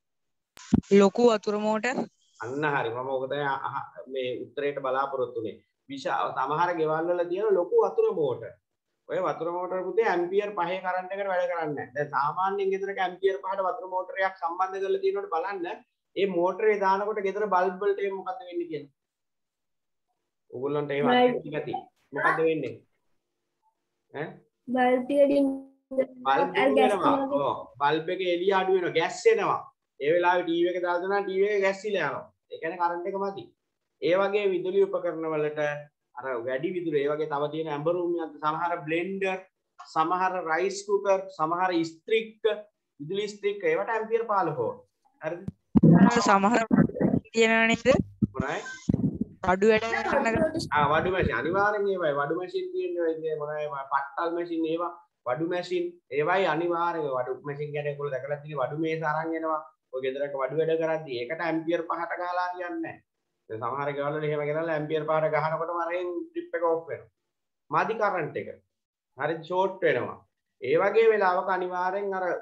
ලොකු වතුර මෝටර් අන්න හරි මම ඔක තමයි මේ උත්තරයට බලාපොරොත්තු වෙන්නේ. විශාල සමහර ගෙවල් වල තියෙන ලොකු වතුර මෝටර්. ඔය වතුර මෝටර් පුතේ ඇම්පියර් පහේ කරන්ට් එකට වැඩ කරන්නේ නැහැ. දැන් සාමාන්‍යයෙන් ගෙදරක ඇම්පියර් පහට වතුර මෝටරයක් සම්බන්ධ කරලා තියෙනකොට බලන්න මේ මෝටරේ දානකොට ගෙදර බල්බ් වලට මොකද්ද වෙන්නේ කියන්නේ? ඕගොල්ලන්ට එහෙම අත්දැකීම් ඇති. මොකද්ද වෙන්නේ? ඈ බල්බ් ටිකකින් බල්බ් වෙනවා. ඔව් බල්බ් එකේ එළිය අඩු වෙනවා, ගැස්සෙනවා. ඒ වෙලාවේ ටීවී එක දාලා දුන්නා ටීවී එක ගැස්සිලා යනවා. ඒ කියන්නේ කරන්ට් එක මදි. ඒ වගේ විදුලි උපකරණ වලට අර වැඩි විදුලි ඒ වගේ තව තියෙන ඇඹරුම්යක් සමහර බ්ලෙන්ඩර්, සමහර රයිස් කුකර්, සමහර ඉස්ත්‍රික්ක, විදුලි ඉස්ත්‍රික්ක ඒවට ඇම්පියර් පහළොව ඕන. හරිද? සමහර තියෙනවා නේද? මොනයි? අඩු වැඩ කරන ආ වඩු මැෂින් අනිවාර්යෙන් ඒවයි වඩු මැෂින් තියෙන්නේ ඔය මොනයි පට්ටල් මැෂින් ඒවා වඩු මැෂින් ඒවයි අනිවාර්යෙන් වඩු මැෂින් ගැන ඒගොල්ලෝ දැකලා තියෙන වඩු මේස අරන් එනවා. ඔය ගෙදරක වඩු වැඩ කරද්දී ඒකට ඇම්පියර් පහට ගහලා හරියන්නේ නැහැ. දැන් සමහර ගෙවල් වල එහෙම ගෙනල්ලා ඇම්පියර් පහට ගහනකොටම අරෙන් ට්‍රිප් එක ඔෆ් වෙනවා. මාදි කරන්ට් එක. හරි ෂෝට් වෙනවා. ඒ වගේ වෙලාවක අනිවාර්යෙන් අර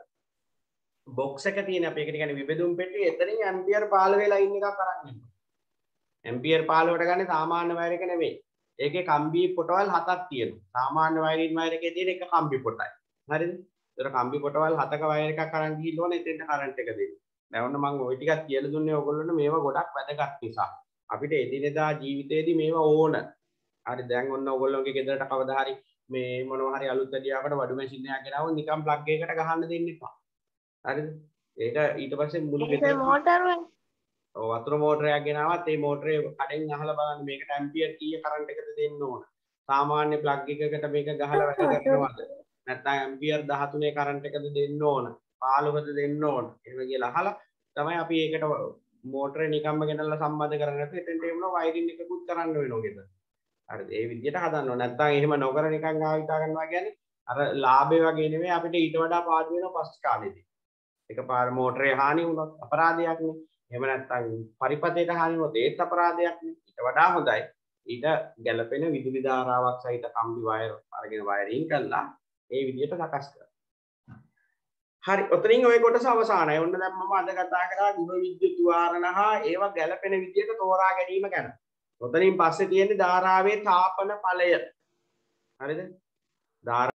බොක්ස් එක තියෙන අපි ඒකට කියන්නේ විබෙදුම් පෙට්ටිය එතනින් ඇම්පියර් පහළොව ලයින් එකක් අරන් එන්න. ඇම්පියර් පහළොවට ගන්නේ සාමාන්‍ය වයර් එක නෙමෙයි. ඒකේ කම්බි පොටවල් හතක් තියෙනවා. සාමාන්‍ය වයරින් වයර් එකේ තියෙන එක කම්බි පොටයි. හරිද? ඒතර කම්බි පොටවල් හතක වයර් එකක් අරන් ගිහින් ඕනේ එතෙන්ට කරන්ට් එක දෙන්න. දැන් ඔන්න මම ওই ටිකක් කියලා දුන්නේ ඔයගොල්ලන්ට මේවා ගොඩක් වැදගත් නිසා. අපිට එදිනෙදා ජීවිතේදී මේවා ඕන. හරි දැන් ඔන්න ඔයගොල්ලෝගේ ගෙදරට කවදා හරි මේ මොනවා හරි අලුත් වැඩියාකට වඩු මැෂින් එකක් ගෙනාවොත් නිකන් ප්ලග් එකකට ගහන්න දෙන්න එපා. හරිද? ඒක ඊට පස්සේ මුළු ගෙදර මෝටර් ඔව් වතුර මෝටරයක් ගෙනාවත් ඒ මෝටරේ කඩෙන් අහලා බලන්න මේකට ඇම්පියර් කීය කරන්ට් එකද දෙන්න ඕන. සාමාන්‍ය ප්ලග් එකකට මේක ගහලා වැඩ කරනවද? නැත්නම් ඇම්පියර් දහතුනේ කරන්ට් එකද දෙන්න ඕන. පහළොවද දෙන්න ඕන. එහෙම කියලා අහලා තමයි අපි ඒකට මෝටරේ නිකම්ම ගෙනල්ලා සම්බන්ධ කරන්නේ නැත්නම් එතෙන්ට එමුණා වයරින් එකකුත් කරන්න වෙනවා ගෙදර. හරිද? ඒ විදිහට හදන්න ඕන. නැත්නම් එහෙම නොකර නිකන් ආවිතා ගන්නවා කියන්නේ අර ලාභේ වගේ නෙමෙයි අපිට ඊට වඩා පාඩු වෙනවා පස්සේ කාලෙදී. එකපාර මෝටරේ හානි වුණොත් අපරාධයක් නේ. එහෙම නැත්නම් පරිපථයට හානි වුණොත් ඒත් අපරාධයක් නේ. ඊට වඩා හොඳයි ඊට ගැළපෙන විදුලි ධාරාවක් සහිත කම්බි වයර් අරගෙන වයරින් කළා ඒ විදිහට සකස් කරනවා. හරි ඔතනින් ඔය කොටස අවසానයි. ඔන්න දැන් මම අද කතා කරා ගෘහ විද්‍යුත් වාරණ හා ඒවා ගැළපෙන විදිහට තෝරා ගැනීම ගැන. ඔතනින් පස්සේ තියෙන්නේ ධාරාවේ තාපන ඵලය. හරිද? ධාරා